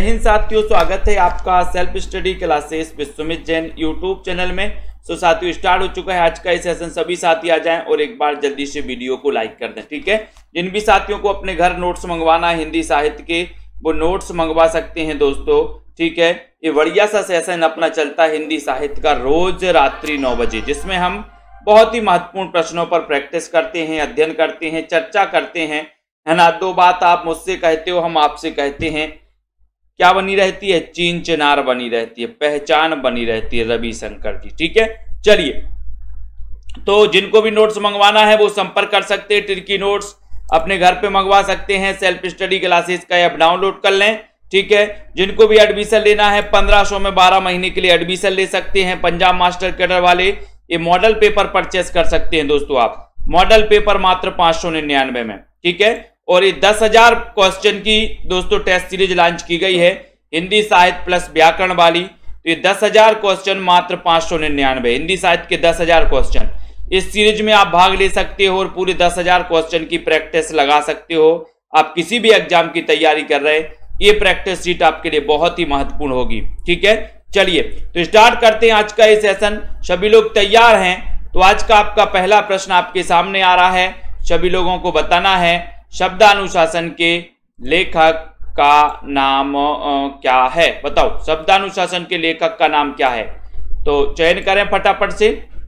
हिंद साथियों, स्वागत है आपका self study classes Vishwamit Jain YouTube channel में। सो साथियों, स्टार्ट हो चुका है आज का ये सेशन। सभी साथी आ जाएं और एक बार जल्दी से वीडियो को लाइक कर दें, ठीक है। जिन भी साथियों को अपने घर नोट्स मंगवाना है हिंदी साहित्य के, वो नोट्स मंगवा सकते हैं दोस्तों, ठीक है। ये बढ़िया सा सेशन अपना चलता है हिंदी साहित्य का रोज रात्रि 9 बजे, जिसमें हम बहुत ही महत्वपूर्ण प्रश्नों पर प्रैक्टिस करते हैं, अध्ययन करते हैं, चर्चा करते हैं, है ना। दो बात आप मुझसे कहते हो, हम आपसे कहते हैं। क्या बनी रहती है? चीन चिनार बनी रहती है, पहचान बनी रहती है रविशंकर जी, ठीक है। चलिए, तो जिनको भी नोट्स मंगवाना है वो संपर्क कर सकते हैं। ट्रिकी नोट्स अपने घर पे मंगवा सकते हैं। सेल्फ स्टडी क्लासेस का ऐप डाउनलोड कर लें, ठीक है। जिनको भी एडमिशन लेना है 1500 में 12 महीने के लिए एडमिशन ले सकते हैं। पंजाब मास्टर कैडर वाले ये मॉडल पेपर परचेस कर सकते हैं दोस्तों। आप मॉडल पेपर मात्र 599 में, ठीक है। और ये 10,000 क्वेश्चन की दोस्तों टेस्ट सीरीज लॉन्च की गई है हिंदी साहित्य प्लस व्याकरण वाली। तो ये 10,000 क्वेश्चन मात्र 599, हिंदी साहित्य के 10,000 क्वेश्चन। इस सीरीज में आप भाग ले सकते हो और पूरे 10,000 क्वेश्चन की प्रैक्टिस लगा सकते हो। आप किसी भी एग्जाम की तैयारी कर रहे हैं, ये प्रैक्टिस शीट आपके लिए बहुत ही महत्वपूर्ण होगी, ठीक है। चलिए, तो स्टार्ट करते हैं आज का ये सेशन। सभी लोग तैयार हैं? तो आज का आपका पहला प्रश्न आपके सामने आ रहा है। सभी लोगों को बताना है शब्दानुशासन के लेखक का नाम क्या है। बताओ, शब्दानुशासन के लेखक का नाम क्या है? तो चयन करें फटाफट से,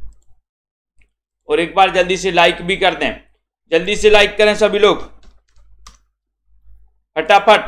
और एक बार जल्दी से लाइक भी कर दें। जल्दी से लाइक करें सभी लोग फटाफट।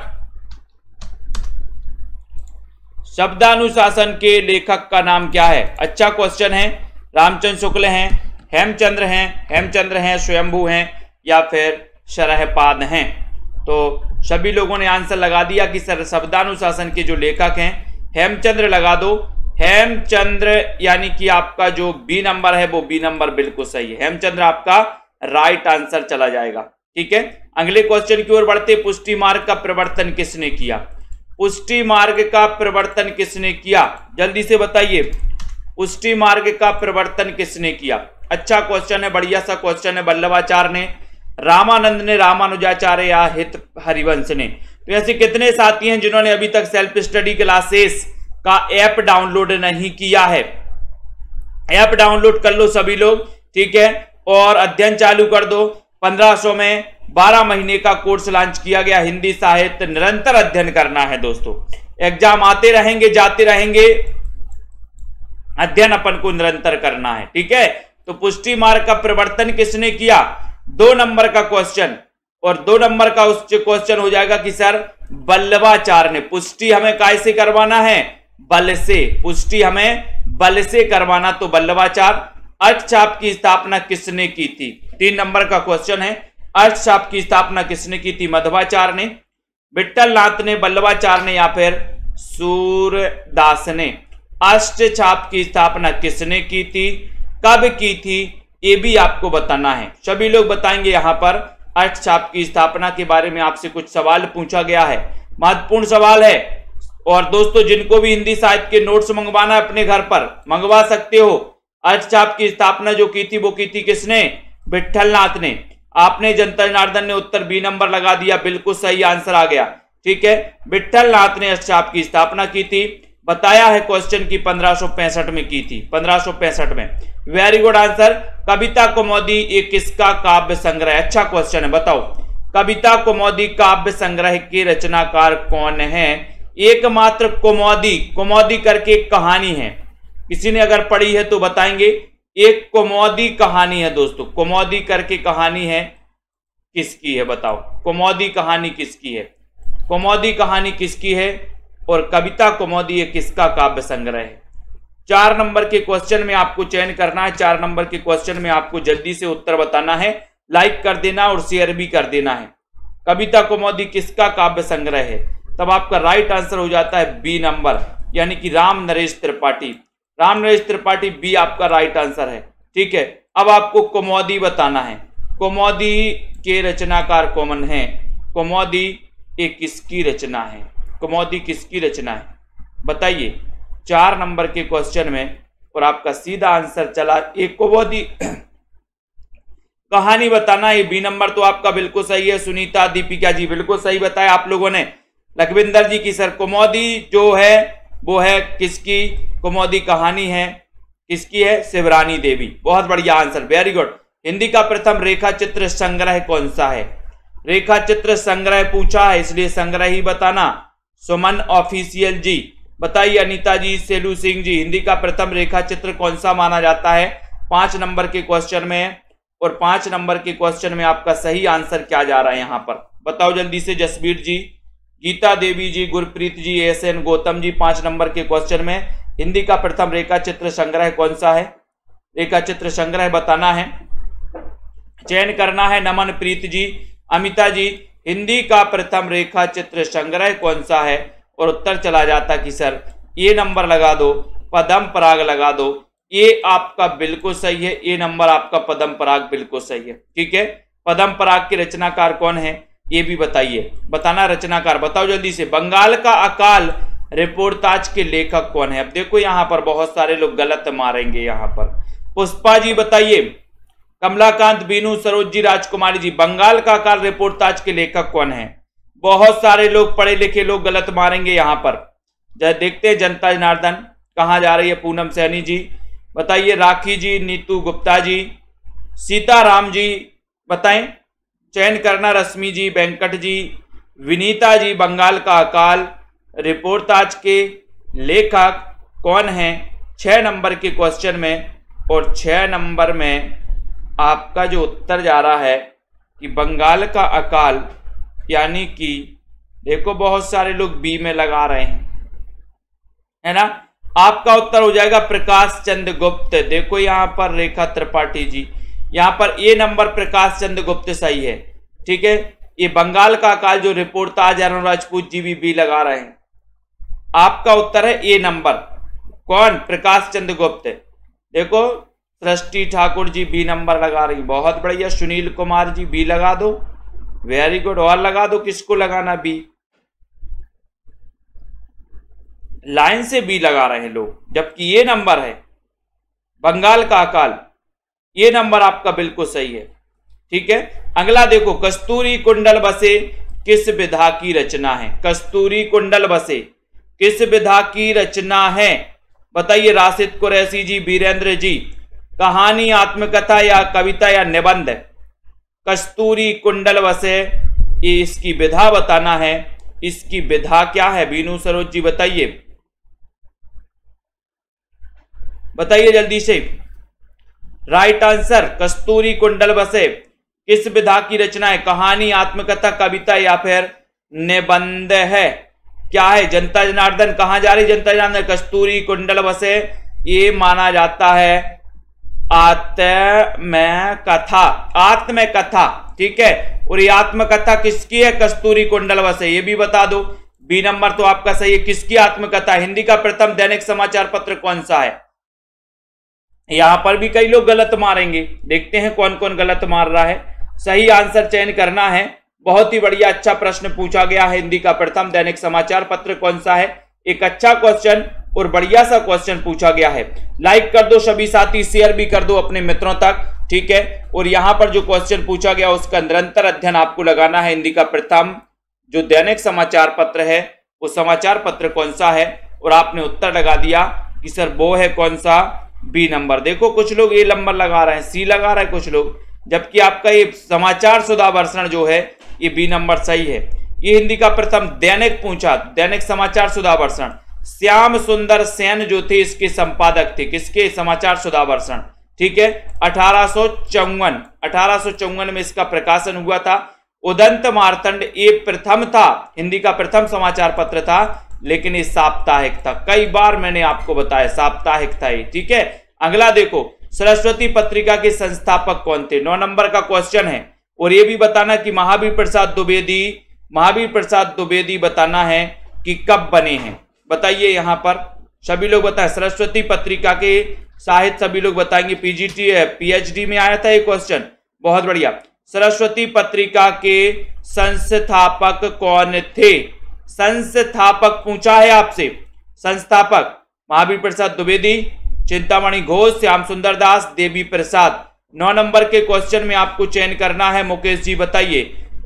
शब्दानुशासन के लेखक का नाम क्या है? अच्छा क्वेश्चन है। रामचंद्र शुक्ल हैं, हेमचंद्र हैं, स्वयंभू हैं, या फिर शरहपाद हैं? तो सभी लोगों ने आंसर लगा दिया कि सर शब्दानुशासन के जो लेखक हैं हेमचंद्र लगा दो। हेमचंद्र यानी कि आपका जो बी नंबर है वो बी नंबर बिल्कुल सही है। हेमचंद्र आपका राइट आंसर चला जाएगा, ठीक है। अगले क्वेश्चन की ओर बढ़ते। पुष्टि मार्ग का प्रवर्तन किसने किया? पुष्टि मार्ग का प्रवर्तन किसने किया? जल्दी से बताइए, पुष्टि मार्ग का प्रवर्तन किसने किया? अच्छा क्वेश्चन है, बढ़िया सा क्वेश्चन है। वल्लभाचार्य ने, रामानंद ने, रामानुजाचार्य या हित हरिवंश ने? तो ऐसे कितने साथी हैं जिन्होंने अभी तक सेल्फ स्टडी क्लासेस का ऐप डाउनलोड नहीं किया है? ऐप डाउनलोड कर लो सभी लोग, ठीक है, और अध्ययन चालू कर दो। 1500 में 12 महीने का कोर्स लॉन्च किया गया हिंदी साहित्य। निरंतर अध्ययन करना है दोस्तों, एग्जाम आते रहेंगे जाते रहेंगे, अध्ययन अपन को निरंतर करना है, ठीक है। तो पुष्टि मार्ग का प्रवर्तन किसने किया? 2 नंबर का क्वेश्चन, और 2 नंबर का उस क्वेश्चन हो जाएगा कि सर वल्लभाचार्य ने। पुष्टि हमें काय से करवाना है? बल से। पुष्टि हमें बल से करवाना, तो वल्लभाचार्य। अर्थछाप की स्थापना किसने की थी? 3 नंबर का क्वेश्चन है। अर्थछाप की स्थापना किसने की थी? मध्वाचार्य ने, विठल नाथ ने, वल्लभाचार्य ने, या फिर सूरदास ने? अष्टछाप की स्थापना किसने की थी, कब की थी, ये भी आपको बताना है। सभी लोग बताएंगे। यहां पर अर्थछाप की स्थापना के बारे में आपसे कुछ सवाल पूछा गया है, महत्वपूर्ण सवाल है। और दोस्तों, जिनको भी हिंदी साहित्य के नोट्स मंगवाना है अपने घर पर मंगवा सकते हो। अर्थछाप की स्थापना जो की थी वो की थी किसने? विठल नाथ ने। आपने जनता जनार्दन ने उत्तर बी नंबर लगा दिया, बिल्कुल सही आंसर आ गया, ठीक है। विठल नाथ ने अर्थछाप की स्थापना की थी। बताया है क्वेश्चन की 1565 में की थी, 1565 में। Very good answer. Kavita Kaumudi ये किसका काव्य संग्रह? अच्छा क्वेश्चन है, बताओ कविता कौमुदी काव्य संग्रह के रचनाकार कौन है? एकमात्र कौमुदी, कौमुदी करके एक कहानी है, किसी ने अगर पढ़ी है तो बताएंगे। एक कौमुदी कहानी है दोस्तों, कौमुदी करके कहानी है, किसकी है बताओ? कौमुदी कहानी किसकी है? कौमुदी कहानी किसकी है? और कविता कौमुदी ये किसका काव्य संग्रह है? 4 नंबर के क्वेश्चन में आपको चयन करना है। 4 नंबर के क्वेश्चन में आपको जल्दी से उत्तर बताना है, लाइक कर देना और शेयर भी कर देना है। कविता कौमुदी किसका काव्य संग्रह है? तब आपका राइट आंसर हो जाता है बी नंबर, यानी कि राम नरेश त्रिपाठी। राम नरेश त्रिपाठी बी आपका राइट आंसर है, ठीक है। अब आपको कौमुदी बताना है। कौमुदी के रचनाकार कौन है? कौमुदी ये किसकी रचना है? कौमुदी किसकी रचना है बताइए 4 नंबर के क्वेश्चन में। और आपका सीधा आंसर चला एक कौमुदी कहानी बताना है। बी नंबर तो आपका बिल्कुल सही है। सुनीता दीपिका जी बिल्कुल सही बताया आप लोगों ने। लखविंदर जी की सर कुमोदी जो है वो है किसकी, कुमोदी कहानी है किसकी है, शिवरानी देवी। बहुत बढ़िया आंसर, वेरी गुड। हिंदी का प्रथम रेखा चित्र संग्रह कौन सा है? रेखा चित्र संग्रह पूछा है इसलिए संग्रह ही बताना। सुमन ऑफिशियल जी बताइए, अनीता जी, सेलू सिंह जी, हिंदी का प्रथम रेखा चित्र कौन सा माना जाता है? 5 नंबर के क्वेश्चन में, और 5 नंबर के क्वेश्चन में आपका सही आंसर क्या जा रहा है यहां पर बताओ जल्दी से। जसबीर जी, गीता देवी जी, गुरप्रीत जी, एसएन गौतम जी, 5 नंबर के क्वेश्चन में हिंदी का प्रथम रेखा चित्र संग्रह कौन सा है? रेखा चित्र संग्रह बताना है, चयन करना है। नमन प्रीत जी, अमिता जी, हिंदी का प्रथम रेखा चित्र संग्रह कौन सा है? और उत्तर चला जाता कि सर ये नंबर लगा दो, पदम पराग लगा दो। ये आपका बिल्कुल सही है, ये नंबर आपका पदम पराग बिल्कुल सही है। ठीक है, पदम पराग के रचनाकार कौन है ये भी बताइए, बताना रचनाकार बताओ जल्दी से। बंगाल का अकाल रिपोर्टाज के लेखक कौन है? अब देखो यहां पर बहुत सारे लोग गलत मारेंगे यहां पर। पुष्पा जी बताइए, कमलाकांत, बीनू, सरोज जी, राजकुमारी जी, बंगाल का अकाल रिपोर्टाज के लेखक कौन है? बहुत सारे लोग पढ़े लिखे लोग गलत मारेंगे यहां पर। देखते हैं जनता जनार्दन कहां जा रही है। पूनम सैनी जी बताइए, राखी जी, नीतू गुप्ता जी, सीताराम जी बताएं, चयन करना। रश्मि जी, वेंकट जी, विनीता जी, बंगाल का अकाल रिपोर्टाज के लेखक कौन है 6 नंबर के क्वेश्चन में। और 6 नंबर में आपका जो उत्तर जा रहा है कि बंगाल का अकाल, यानी कि देखो बहुत सारे लोग बी में लगा रहे हैं, है ना। आपका उत्तर हो जाएगा प्रकाश चंद्र गुप्त। देखो यहां पर रेखा त्रिपाठी जी, यहां पर ए नंबर प्रकाश चंद्र गुप्त सही है। ठीक है, ये बंगाल का अकाल जो रिपोर्टाज अरुण राजपूत जी भी बी लगा रहे हैं। आपका उत्तर है ए नंबर, कौन? प्रकाश चंद्र गुप्त। देखो सृष्टि ठाकुर जी बी नंबर लगा रही, बहुत बढ़िया। सुनील कुमार जी बी लगा दो, वेरी गुड। और लगा दो, किसको लगाना बी? लाइन से बी लगा रहे हैं लोग, जबकि ये नंबर है बंगाल का अकाल, ये नंबर आपका बिल्कुल सही है। ठीक है, अगला देखो, कस्तूरी कुंडल बसे किस विधा की रचना है? कस्तूरी कुंडल बसे किस विधा की रचना है बताइए। राशिद कुरैशी जी, वीरेंद्र जी, कहानी, आत्मकथा या कविता या निबंध? कस्तूरी कुंडल बसे, ये इसकी विधा बताना है। इसकी विधा क्या है? बीनू सरोज जी बताइए, बताइए जल्दी से। राइट आंसर, कस्तूरी कुंडल बसे किस विधा की रचना है? कहानी, आत्मकथा, कविता या फिर निबंध है? क्या है? जनता जनार्दन कहां जा रही? जनता जनार्दन, कस्तूरी कुंडल बसे ये माना जाता है आत्मकथा, आत्मकथा। ठीक है, और ये आत्मकथा किसकी है? कस्तूरी कुंडल बसे, ये भी बता दो। बी नंबर तो आपका सही है। किसकी आत्मकथा? हिंदी का प्रथम दैनिक समाचार पत्र कौन सा है? यहां पर भी कई लोग गलत मारेंगे, देखते हैं कौन कौन गलत मार रहा है। सही आंसर चयन करना है। बहुत ही बढ़िया, अच्छा प्रश्न पूछा गया है। हिंदी का प्रथम दैनिक समाचार पत्र कौन सा है? एक अच्छा क्वेश्चन और बढ़िया सा क्वेश्चन पूछा गया है। लाइक कर दो सभी साथी, शेयर भी कर दो अपने मित्रों तक। ठीक है, और यहां पर जो क्वेश्चन पूछा गया उसका निरंतर अध्ययन आपको लगाना है। हिंदी का प्रथम जो दैनिक समाचार पत्र है वो समाचार पत्र कौन सा है? और आपने उत्तर लगा दिया कि सर वो है कौन सा? B number. देखो कुछ लोग ए नंबर लगा रहे हैं, सी लगा रहे हैं कुछ लोग, जबकि आपका ये समाचार सुधा वर्षण जो है ये बी नंबर सही है। ये हिंदी का प्रथम दैनिक पूछा, दैनिक समाचार सुधा वर्षण। श्याम सुंदर सेन जो थे इसके संपादक थे, किसके? समाचार सुधा वर्षण। ठीक है, 1854 में इसका प्रकाशन हुआ था। उदंत मार्तंड ये प्रथम था, हिंदी का प्रथम समाचार पत्र था, लेकिन ये साप्ताहिक था। कई बार मैंने आपको बताया साप्ताहिक था ये। ठीक है, अगला देखो, सरस्वती पत्रिका के संस्थापक कौन थे? 9 नंबर का क्वेश्चन है। और ये भी बताना कि महावीर प्रसाद द्विवेदी बताना है कि कब बने हैं, बताइए। यहां पर सभी लोग बताएं। सरस्वती पत्रिका के साहित्य सभी लोग बताएंगे। पीजीटी पीएचडी में आया था ये क्वेश्चन, बहुत बढ़िया। सरस्वती पत्रिका के संस्थापक कौन थे? संस्थापक पूछा है आपसे। संस्थापक महावीर प्रसाद द्विवेदी, चिंतामणि घोष, श्याम सुंदर दास, देवी प्रसाद। 9 नंबर के क्वेश्चन में आपको चयन करना है। मुकेश जी बताइए,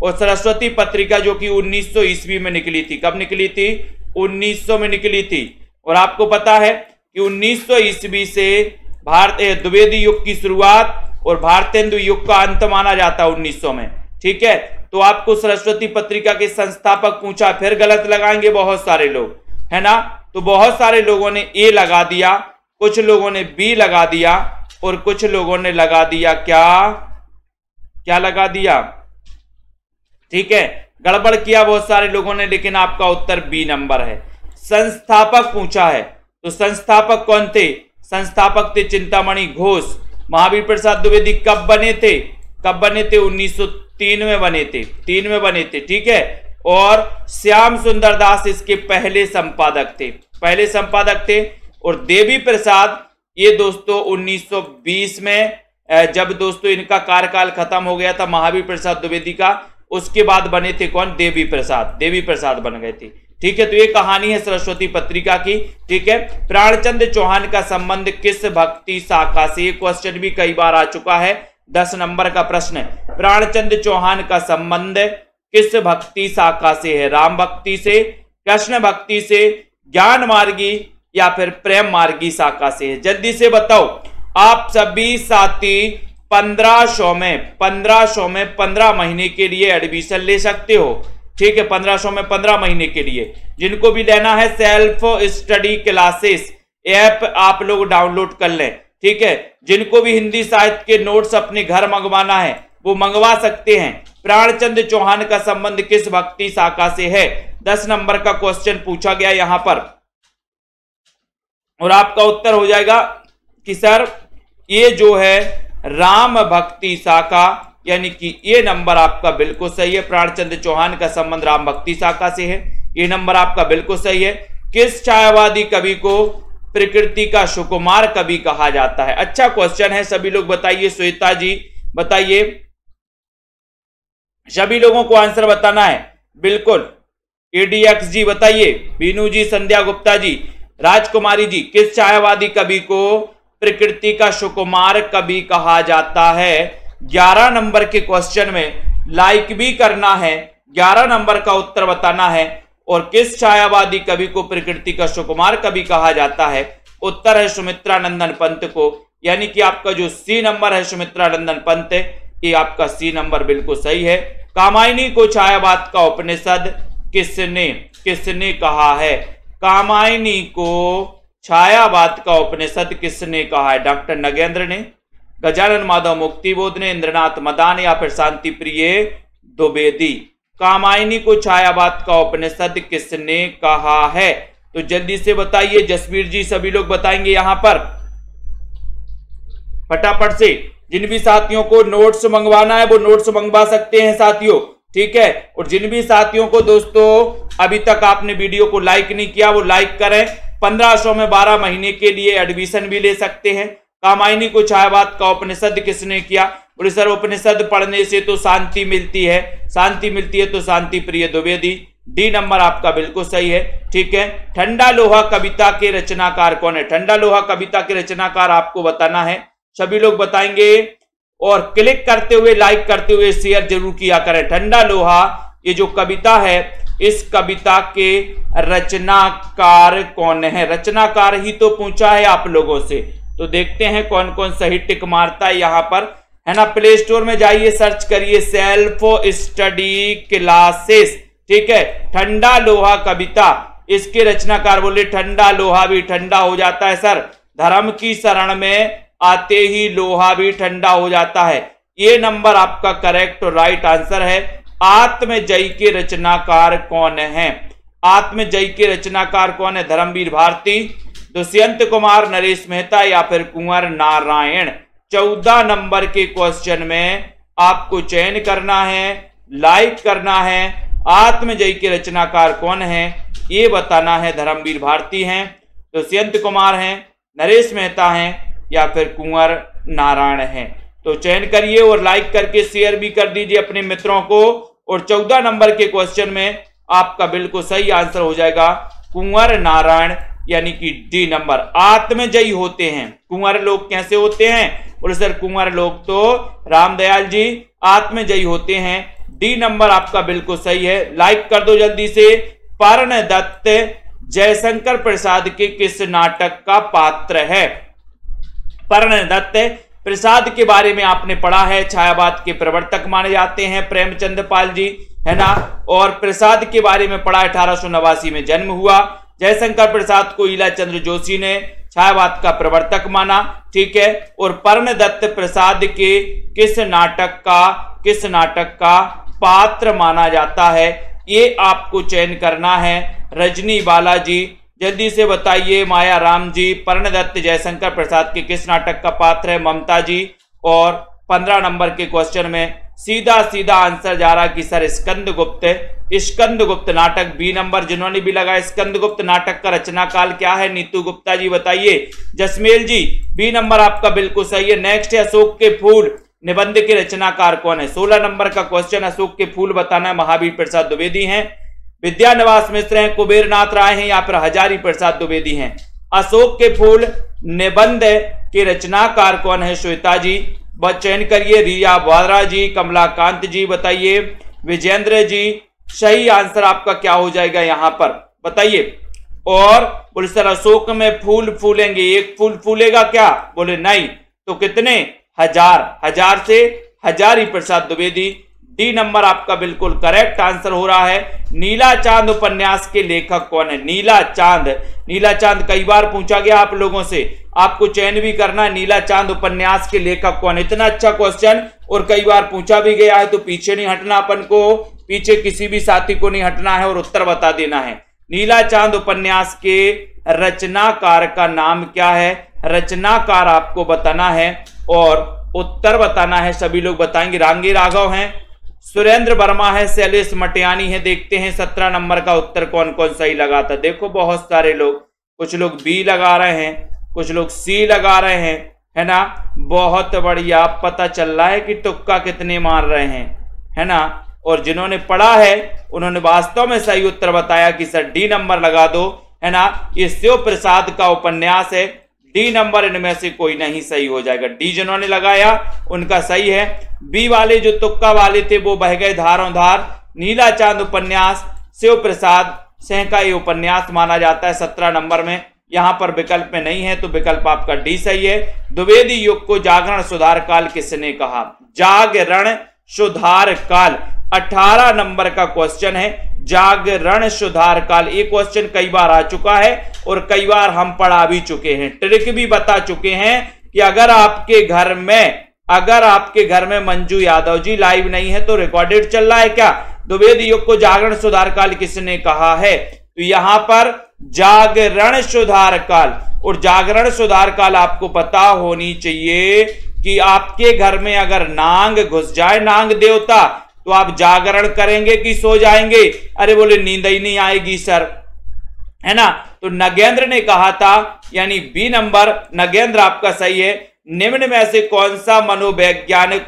और सरस्वती पत्रिका जो कि 1900 ईस्वी में निकली थी। कब निकली थी? 1900 में निकली थी। और आपको पता है कि 1900 ईस्वी से द्विवेदी युग की शुरुआत और भारतेंदु युग का अंत माना जाता है 1900 में। ठीक है, तो आपको सरस्वती पत्रिका के संस्थापक पूछा, फिर गलत लगाएंगे बहुत सारे लोग, है ना। तो बहुत सारे लोगों ने ए लगा दिया, कुछ लोगों ने बी लगा दिया और कुछ लोगों ने लगा दिया क्या लगा दिया? ठीक है, गड़बड़ किया बहुत सारे लोगों ने, लेकिन आपका उत्तर बी नंबर है। संस्थापक पूछा है, तो संस्थापक कौन थे? संस्थापक थे चिंतामणि घोष। महावीर प्रसाद द्विवेदी कब बने थे? 1903 में बने थे, 3 में बने थे। ठीक है, और श्याम सुंदर दास इसके पहले संपादक थे। और देवी प्रसाद ये दोस्तों 1920 में, जब दोस्तों इनका कार्यकाल खत्म हो गया था महावीर प्रसाद द्विवेदी का, उसके बाद बने थे कौन? देवी प्रसाद बन गए थे। ठीक है, तो ये कहानी है सरस्वती पत्रिका की। ठीक है, प्राणचंद चौहान का संबंध किस भक्ति शाखा से? ये क्वेश्चन भी कई बार आ चुका है, 10 नंबर का प्रश्न है। प्राणचंद चौहान का संबंध किस भक्ति शाखा से है? राम भक्ति से, कृष्ण भक्ति से, ज्ञान मार्गी या फिर प्रेम मार्गी शाखा से है? जल्दी से बताओ। आप सभी साथी 1500 में 15 महीने के लिए एडमिशन ले सकते हो। ठीक है, 1500 में 15 महीने के लिए। जिनको भी लेना है सेल्फ स्टडी क्लासेस ऐप आप लोग डाउनलोड कर लें। ठीक है, जिनको भी हिंदी साहित्य के नोट्स अपने घर मंगवाना है वो मंगवा सकते हैं। प्राणचंद चौहान का संबंध किस भक्ति शाखा से है? 10 नंबर का क्वेश्चन पूछा गया यहां पर, और आपका उत्तर हो जाएगा कि सर ये जो है राम भक्ति शाखा, यानी कि ये नंबर आपका बिल्कुल सही है। प्राणचंद चौहान का संबंध राम भक्ति शाखा से है, ये नंबर आपका बिल्कुल सही है। किस छायावादी कवि को प्रकृति का सुकुमार कवि कहा जाता है? अच्छा क्वेश्चन है, सभी लोग बताइए। श्वेता जी बताइए, सभी लोगों को आंसर बताना है बिल्कुल। एडीएक्स जी बताइए, बीनू जी, संध्या गुप्ता जी, राजकुमारी जी, किस छायावादी कवि को प्रकृति का सुकुमार कवि कहा जाता है? 11 नंबर के क्वेश्चन में लाइक भी करना है, 11 नंबर का उत्तर बताना है। और किस छायावादी कवि को प्रकृति का सुकुमार कवि कहा जाता है? उत्तर है सुमित्रा नंदन पंत को, यानी कि आपका जो सी नंबर है सुमित्रा नंदन पंत, ये आपका सी नंबर बिल्कुल सही है। कामायनी को छायावाद का उपनिषद किसने कहा है? कामायनी को छायावाद का उपनिषद किसने कहा है? डॉक्टर नगेंद्र ने, गजानन माधव मुक्तिबोध ने, इंद्रनाथ मदान या फिर शांति प्रिय द्विवेदी? कामायनी को छायावाद का उपनिषद किसने कहा है? तो जल्दी से बताइए जसवीर जी, सभी लोग बताएंगे यहां पर फटाफट से। जिन भी साथियों को नोट्स मंगवाना है वो नोट्स मंगवा सकते हैं साथियों। ठीक है, और जिन भी साथियों को दोस्तों अभी तक आपने वीडियो को लाइक नहीं किया वो लाइक करें। 1500 में 12 महीने के लिए एडमिशन भी ले सकते हैं। कामायनी को छायावाद का उपनिषद किसने किया? बोले सर उपनिषद पढ़ने से तो शांति मिलती है, तो शांति प्रिय द्विवेदी। डी नंबर आपका बिल्कुल सही है। ठीक है, ठंडा लोहा कविता के रचनाकार कौन है? ठंडा लोहा कविता के रचनाकार आपको बताना है, सभी लोग बताएंगे। और क्लिक करते हुए, लाइक करते हुए शेयर जरूर किया करें। ठंडा लोहा ये जो कविता है, इस कविता के रचनाकार कौन है? रचनाकार ही तो पूछा है आप लोगों से, तो देखते हैं कौन कौन सही टिक मारता है यहां पर, है ना। प्ले स्टोर में जाइए, सर्च करिए सेल्फ स्टडी क्लासेस। ठीक है, ठंडा लोहा कविता, इसके रचनाकार बोले ठंडा लोहा भी ठंडा हो जाता है सर, धर्म की शरण में आते ही लोहा भी ठंडा हो जाता है। ये नंबर आपका करेक्ट और राइट आंसर है। आत्मजयी के रचनाकार कौन है? आत्मजयी के रचनाकार कौन है? धर्मवीर भारती, दुष्यंत कुमार, नरेश मेहता या फिर कुंवर नारायण? 14 नंबर के क्वेश्चन में आपको चयन करना है, लाइक करना है। आत्मजयी के रचनाकार कौन है ये बताना है। धर्मवीर भारती हैं, दुष्यंत कुमार हैं, नरेश मेहता हैं या फिर कुंवर नारायण हैं? तो चयन करिए और लाइक करके शेयर भी कर दीजिए अपने मित्रों को। और 14 नंबर के क्वेश्चन में आपका बिल्कुल सही आंसर हो जाएगा कुंवर नारायण, यानी कि डी नंबर। आत्मजयी होते हैं कुंवर लोग, कैसे होते हैं? बोले सर कुंवर लोग तो रामदयाल जी आत्मजयी होते हैं डी नंबर आपका बिल्कुल सही है। लाइक कर दो जल्दी से। पर्णदत्त जयशंकर प्रसाद के किस नाटक का पात्र है? पर्णदत्त प्रसाद के बारे में आपने पढ़ा है, छायावाद के प्रवर्तक माने जाते हैं प्रेमचंद पाल जी, है ना। और प्रसाद के बारे में पढ़ा, 1889 में जन्म हुआ। जयशंकर प्रसाद को ईला चंद्र जोशी ने छायावाद का प्रवर्तक माना, ठीक है। और पर्णदत्त प्रसाद के किस नाटक का पात्र माना जाता है, ये आपको चयन करना है। रजनी बालाजी जल्दी से बताइए। माया राम जी, पर्णदत्त जयशंकर प्रसाद के किस नाटक का पात्र है? ममता जी। और 15 नंबर के क्वेश्चन में सीधा सीधा आंसर जा रहा कि सर स्कंदगुप्त नाटक, बी नंबर। जिन्होंने भी लगाया स्कंदगुप्त नाटक का रचना काल क्या है? नीतू गुप्ता जी बताइए। जसमेल जी, बी नंबर आपका बिल्कुल सही है। नेक्स्ट है अशोक के फूल निबंध के रचनाकार कौन है? 16 नंबर का क्वेश्चन, अशोक के फूल बताना है। महावीर प्रसाद द्विवेदी हैं, विद्यानिवास मिश्र हैं, कुबेर नाथ राय हैं, या फिर हजारी प्रसाद द्विवेदी हैं। अशोक के फूल निबंध के रचनाकार कौन है? श्वेता जी चयन करिए। रिया वाद्रा जी, कमलाकांत जी बताइए। विजेंद्र जी, सही आंसर आपका क्या हो जाएगा यहां पर बताइए। और बोले सर अशोक में फूल फूलेंगे, एक फूल फूलेगा क्या? बोले नहीं, तो कितने? 1000 से हजारी प्रसाद द्विवेदी। डी नंबर आपका बिल्कुल करेक्ट आंसर हो रहा है। नीला चांद उपन्यास के लेखक कौन है? नीला चांद कई बार पूछा गया आप लोगों से, आपको चयन भी करना है। नीला चांद उपन्यास के लेखक कौन है? इतना अच्छा क्वेश्चन और कई बार पूछा भी गया है, तो पीछे नहीं हटना अपन को, पीछे किसी भी साथी को नहीं हटना है और उत्तर बता देना है। नीला चांद उपन्यास के रचनाकार का नाम क्या है? रचनाकार आपको बताना है और उत्तर बताना है। सभी लोग बताएंगे। रांगी राघव हैं, सुरेंद्र वर्मा है, शैलेश मटियानी है। देखते हैं 17 नंबर का उत्तर कौन कौन सही लगाता। देखो बहुत सारे लोग, कुछ लोग बी लगा रहे हैं, कुछ लोग सी लगा रहे हैं, है ना। बहुत बढ़िया, पता चल रहा है कि तुक्का कितने मार रहे हैं, है ना। और जिन्होंने पढ़ा है उन्होंने वास्तव में सही उत्तर बताया कि सर डी नंबर लगा दो, है ना। ये शिव प्रसाद का उपन्यास है। डी नंबर इनमें से कोई नहीं सही हो जाएगा। डी जिन्होंने लगाया उनका सही है। बी वाले जो तुक्का वाले थे वो बह गए धारों धार। नीला चांद उपन्यास शिव प्रसाद सिंह का ये उपन्यास माना जाता है 17 नंबर में। यहां पर विकल्प में नहीं है, तो विकल्प आपका डी सही है। द्विवेदी युग को जागरण सुधार काल किसने कहा? जागरण सुधार काल 18 नंबर का क्वेश्चन है। जागरण सुधार काल, ये क्वेश्चन कई बार आ चुका है और कई बार हम पढ़ा भी चुके हैं, ट्रिक भी बता चुके हैं कि अगर आपके घर में मंजू यादव जी लाइव नहीं है तो रिकॉर्डेड चल रहा है क्या? द्विवेदी युग को जागरण सुधार काल किसने कहा है? तो यहां पर जागरण सुधार काल, और जागरण सुधार काल आपको पता होनी चाहिए कि आपके घर में अगर नांग घुस जाए, नांग देवता, तो आप जागरण करेंगे कि सो जाएंगे? अरे बोले नींद ही नहीं आएगी सर, है ना। तो नगेंद्र ने कहा था, यानी बी नंबर नगेंद्र आपका सही है। निम्न में से कौन सा मनोवैज्ञानिक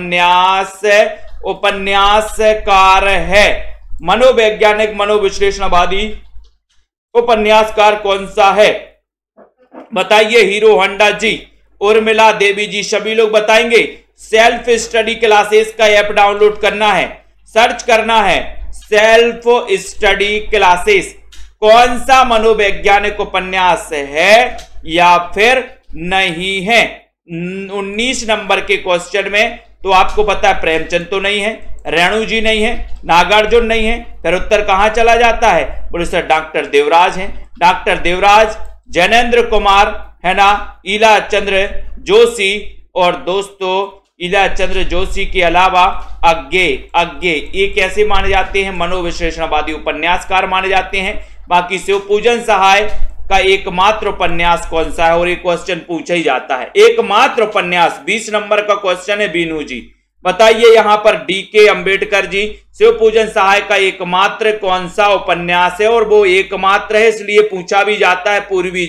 उपन्यासकार है? मनोवैज्ञानिक मनोविश्लेषणवादी उपन्यासकार कौन सा है बताइए। हीरो होंडा जी, उर्मिला देवी जी, सभी लोग बताएंगे। सेल्फ स्टडी क्लासेस का ऐप डाउनलोड करना है, सर्च करना है सेल्फ स्टडी क्लासेस। कौन सा मनोवैज्ञानिक उपन्यास है या फिर नहीं है? 19 नंबर के क्वेश्चन में तो आपको पता है प्रेमचंद तो नहीं है, रेणु जी नहीं है, नागार्जुन नहीं है, फिर उत्तर कहां चला जाता है? बोले सर डॉक्टर देवराज हैं। डॉक्टर देवराज, जैनेन्द्र कुमार, है ना, ईला चंद्र जोशी, और दोस्तों ईला चंद्र जोशी के अलावा अज्ञे ये कैसे माने जाते हैं? मनोविश्लेषणवादी उपन्यासकार माने जाते हैं। बाकी शिवपूजन सहाय का एकमात्र उपन्यास कौन सा है? और ये क्वेश्चन पूछा ही जाता है, एकमात्र उपन्यास। 20 नंबर का क्वेश्चन है। बीनू जी बताइए यहां पर। DK अंबेडकर जी, शिवपूजन सहाय का एकमात्र कौन सा उपन्यास है? और वो एकमात्र है इसलिए पूछा भी जाता है। पूर्वी जी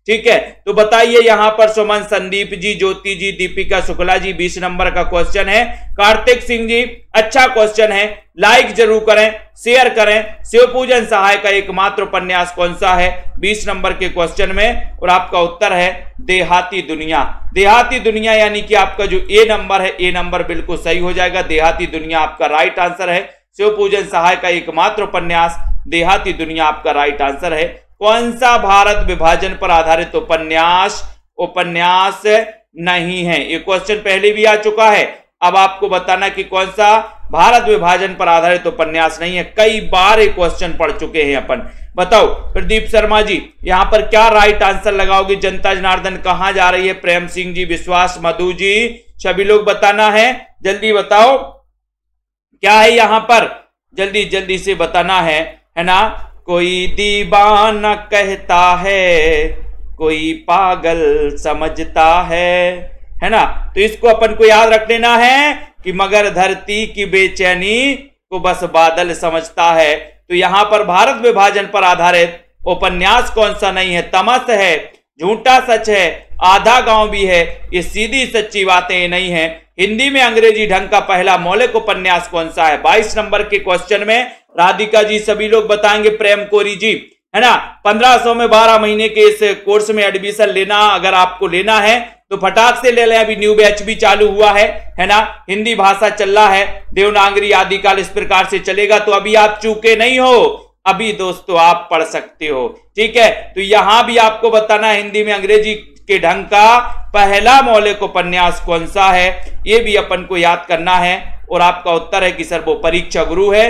ठीक है, तो बताइए यहां पर सुमन, संदीप जी, ज्योति जी, दीपिका शुक्ला जी 20 नंबर का क्वेश्चन है। कार्तिक सिंह जी अच्छा क्वेश्चन है, लाइक जरूर करें, शेयर करें। शिवपूजन सहाय का एकमात्र उपन्यास कौन सा है 20 नंबर के क्वेश्चन में, और आपका उत्तर है देहाती दुनिया। देहाती दुनिया यानी कि आपका जो ए नंबर है, ए नंबर बिल्कुल सही हो जाएगा। देहाती दुनिया आपका राइट आंसर है। शिवपूजन सहाय का एकमात्र उपन्यास देहाती दुनिया आपका राइट आंसर है। कौन सा भारत विभाजन पर आधारित उपन्यास नहीं है? ये क्वेश्चन पहले भी आ चुका है। अब आपको बताना कि कौन सा भारत विभाजन पर आधारित उपन्यास नहीं है। कई बार ये क्वेश्चन पढ़ चुके हैं अपन। बताओ प्रदीप शर्मा जी यहां पर क्या राइट आंसर लगाओगे? जनता जनार्दन कहां जा रही है? प्रेम सिंह जी, विश्वास, मधु जी, सभी लोग बताना है, जल्दी बताओ क्या है यहां पर, जल्दी जल्दी से बताना है ना। कोई दीवाना कहता है, कोई पागल समझता है ना। तो इसको अपन को याद रख लेना है कि मगर धरती की बेचैनी को बस बादल समझता है। तो यहां पर भारत विभाजन पर आधारित उपन्यास कौन सा नहीं है? तमस है, झूठा सच है, आधा गांव भी है, ये सीधी सच्ची बातें नहीं है। हिंदी में अंग्रेजी ढंग का पहला मौलिक उपन्यास कौन सा है? 22 नंबर के क्वेश्चन में राधिका जी सभी लोग बताएंगे, प्रेम कोरी जी है ना। 1500 में 12 महीने के इस कोर्स में एडमिशन लेना, अगर आपको लेना है तो फटाक से ले लें, अभी न्यू बैच भी चालू हुआ है ना। हिंदी भाषा चल रहा है, देवनागरी आदिकाल इस प्रकार से चलेगा, तो अभी आप चूके नहीं हो, अभी दोस्तों आप पढ़ सकते हो, ठीक है। तो यहां भी आपको बताना है हिंदी में अंग्रेजी के ढंग का पहला मौलिक उपन्यास कौन सा है, यह भी अपन को याद करना है। और आपका उत्तर है कि सर वो परीक्षा गुरु है।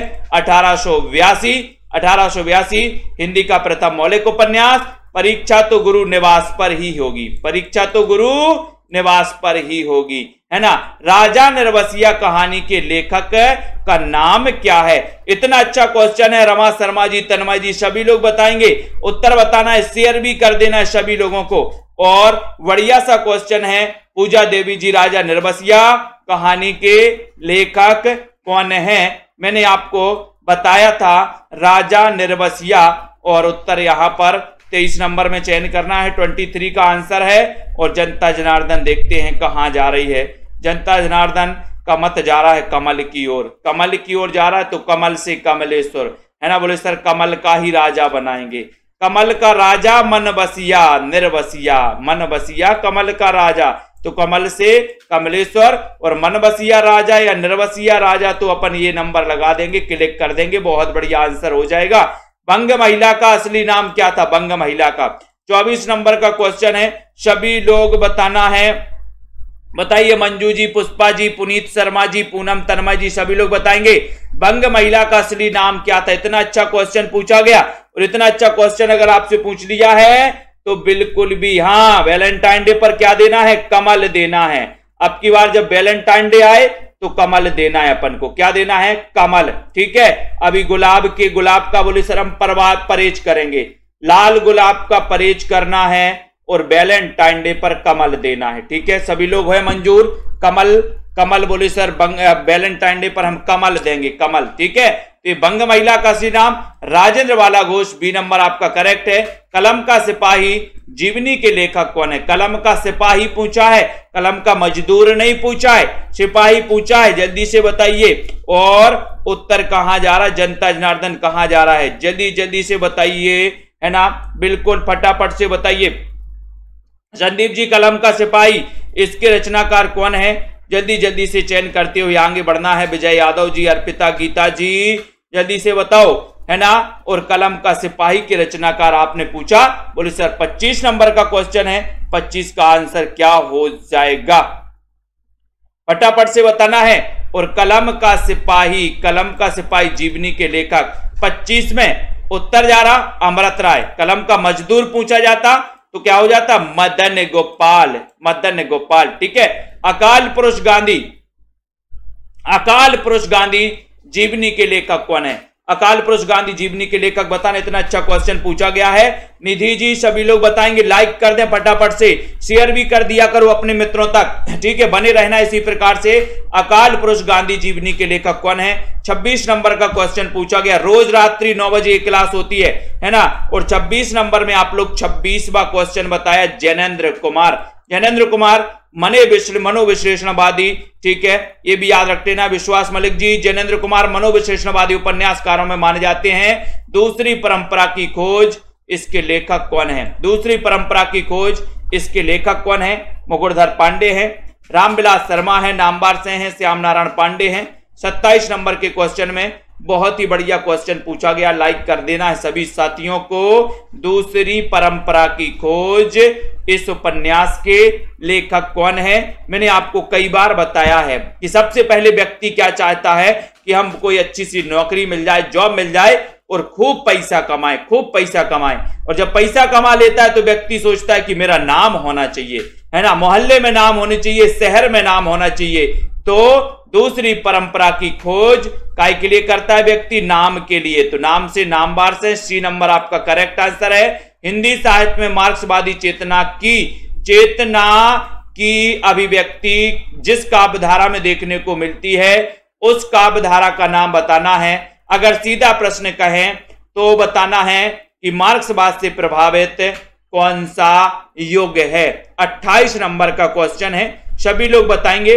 1882 हिंदी का प्रथम मौलिक उपन्यास। परीक्षा तो गुरु निवास पर ही होगी, परीक्षा तो गुरु निवास पर ही होगी, है ना। राजा निर्वसिया कहानी के लेखक का नाम क्या है? इतना अच्छा क्वेश्चन है। रमा शर्मा जी, तन्मय जी सभी लोग बताएंगे, उत्तर बताना है, शेयर भी कर देना है सभी लोगों को। और बढ़िया सा क्वेश्चन है, पूजा देवी जी, राजा निर्वसिया कहानी के लेखक कौन है? मैंने आपको बताया था राजा निर्वसिया, और उत्तर यहां पर 23 नंबर में चयन करना है, 23 का आंसर है। और जनता जनार्दन देखते हैं कहां जा रही है। जनता जनार्दन का मत जा रहा है कमल की ओर, कमल की ओर जा रहा है, तो कमल से कमलेश्वर है ना। बोले सर कमल का ही राजा बनाएंगे, कमल का राजा मन बसिया निर्वसिया, मन बसिया कमल का राजा, तो कमल से कमलेश्वर और मन बसिया राजा या निर्वसिया राजा, तो अपन ये नंबर लगा देंगे, क्लिक कर देंगे, बहुत बढ़िया आंसर हो जाएगा। बंग महिला का असली नाम क्या था? बंग महिला का 24 नंबर का क्वेश्चन है, सभी लोग बताना है, बताइए। मंजू जी, पुष्पा जी, पुनीत शर्मा जी, पूनम, तन्मय जी सभी लोग बताएंगे बंग महिला का असली नाम क्या था। इतना अच्छा क्वेश्चन पूछा गया, और इतना अच्छा क्वेश्चन अगर आपसे पूछ लिया है तो बिल्कुल भी हाँ, वैलेंटाइन डे पर क्या देना है? कमल देना है। अब की बार जब वैलेंटाइन डे आए तो कमल देना है अपन को, क्या देना है? कमल, ठीक है। अभी गुलाब का बोले सर हम परहेज करेंगे, लाल गुलाब का परहेज करना है, और वैलेंटाइन डे पर कमल देना है, ठीक है। सभी लोग है मंजूर? कमल बोले सर वैलेंटाइन डे पर हम कमल देंगे, कमल, ठीक है। तो ये बंग महिला का असली नाम राजेंद्र बाला घोष, बी नंबर आपका करेक्ट है। कलम का सिपाही जीवनी के लेखक कौन है? कलम का सिपाही पूछा है, कलम का मजदूर नहीं पूछा है, सिपाही पूछा है, जल्दी से बताइए। और उत्तर कहां जा रहा है? जनता जनार्दन कहां जा रहा है? जल्दी जल्दी से बताइए, है ना, बिल्कुल फटाफट से बताइए। संदीप जी, कलम का सिपाही, इसके रचनाकार कौन है? जल्दी जल्दी से चयन करते हुए आगे बढ़ना है। विजय यादव जी, अर्पिता, गीता जी जल्दी से बताओ, है ना। और कलम का सिपाही के रचनाकार आपने पूछा, बोले सर 25 नंबर का क्वेश्चन है, 25 का आंसर क्या हो जाएगा? फटाफट से बताना है। और कलम का सिपाही जीवनी के लेखक 25 में उत्तर जा रहा अमृत राय। कलम का मजदूर पूछा जाता तो क्या हो जाता? मदन गोपाल, ठीक है। अकाल पुरुष गांधी जीवनी के लेखक कौन है? अकाल पुरुष गांधी जीवनी के लेखक बताना। इतना अच्छा क्वेश्चन पूछा गया है। निधि जी सभी लोग बताएंगे, लाइक कर दें फटाफट से, शेयर भी कर दिया करो अपने मित्रों तक, ठीक है, बने रहना इसी प्रकार से। अकाल पुरुष गांधी जीवनी के लेखक कौन है? 26 नंबर का क्वेश्चन पूछा गया। रोज रात्रि 9 बजे क्लास होती है ना। और 26 नंबर में आप लोग 26वां क्वेश्चन बताया जैनेन्द्र कुमार। जैनेन्द्र कुमार मनोविश्लेषणवादी, ठीक है, ये भी याद रख लेना। विश्वास मलिक जी, जैनेन्द्र कुमार मनोविश्लेषणवादी उपन्यासकारों में माने जाते हैं। दूसरी परंपरा की खोज, इसके लेखक कौन है? दूसरी परंपरा की खोज, इसके लेखक कौन है? मुकुटधर पांडे हैं, रामविलास शर्मा है, नामवर से हैं, श्याम नारायण पांडे हैं। 27 नंबर के क्वेश्चन में बहुत ही बढ़िया क्वेश्चन पूछा गया, लाइक कर देना है सभी साथियों को। दूसरी परंपरा की खोज, इस उपन्यास के लेखक कौन है? मैंने आपको कई बार बताया है कि सबसे पहले व्यक्ति क्या चाहता है कि हम कोई अच्छी सी नौकरी मिल जाए, जॉब मिल जाए और खूब पैसा कमाए, खूब पैसा कमाए। और जब पैसा कमा लेता है तो व्यक्ति सोचता है कि मेरा नाम होना चाहिए, है ना, मोहल्ले में नाम होने चाहिए, शहर में नाम होना चाहिए। तो दूसरी परंपरा की खोज काय के लिए करता है व्यक्ति? नाम के लिए। तो नाम से नामवार से सी नंबर आपका करेक्ट आंसर है। हिंदी साहित्य में मार्क्सवादी चेतना की अभिव्यक्ति जिस काव्यधारा में देखने को मिलती है, उस काव्यधारा का नाम बताना है। अगर सीधा प्रश्न कहें तो बताना है कि मार्क्सवाद से प्रभावित कौन सा युग है। 28 नंबर का क्वेश्चन है, सभी लोग बताएंगे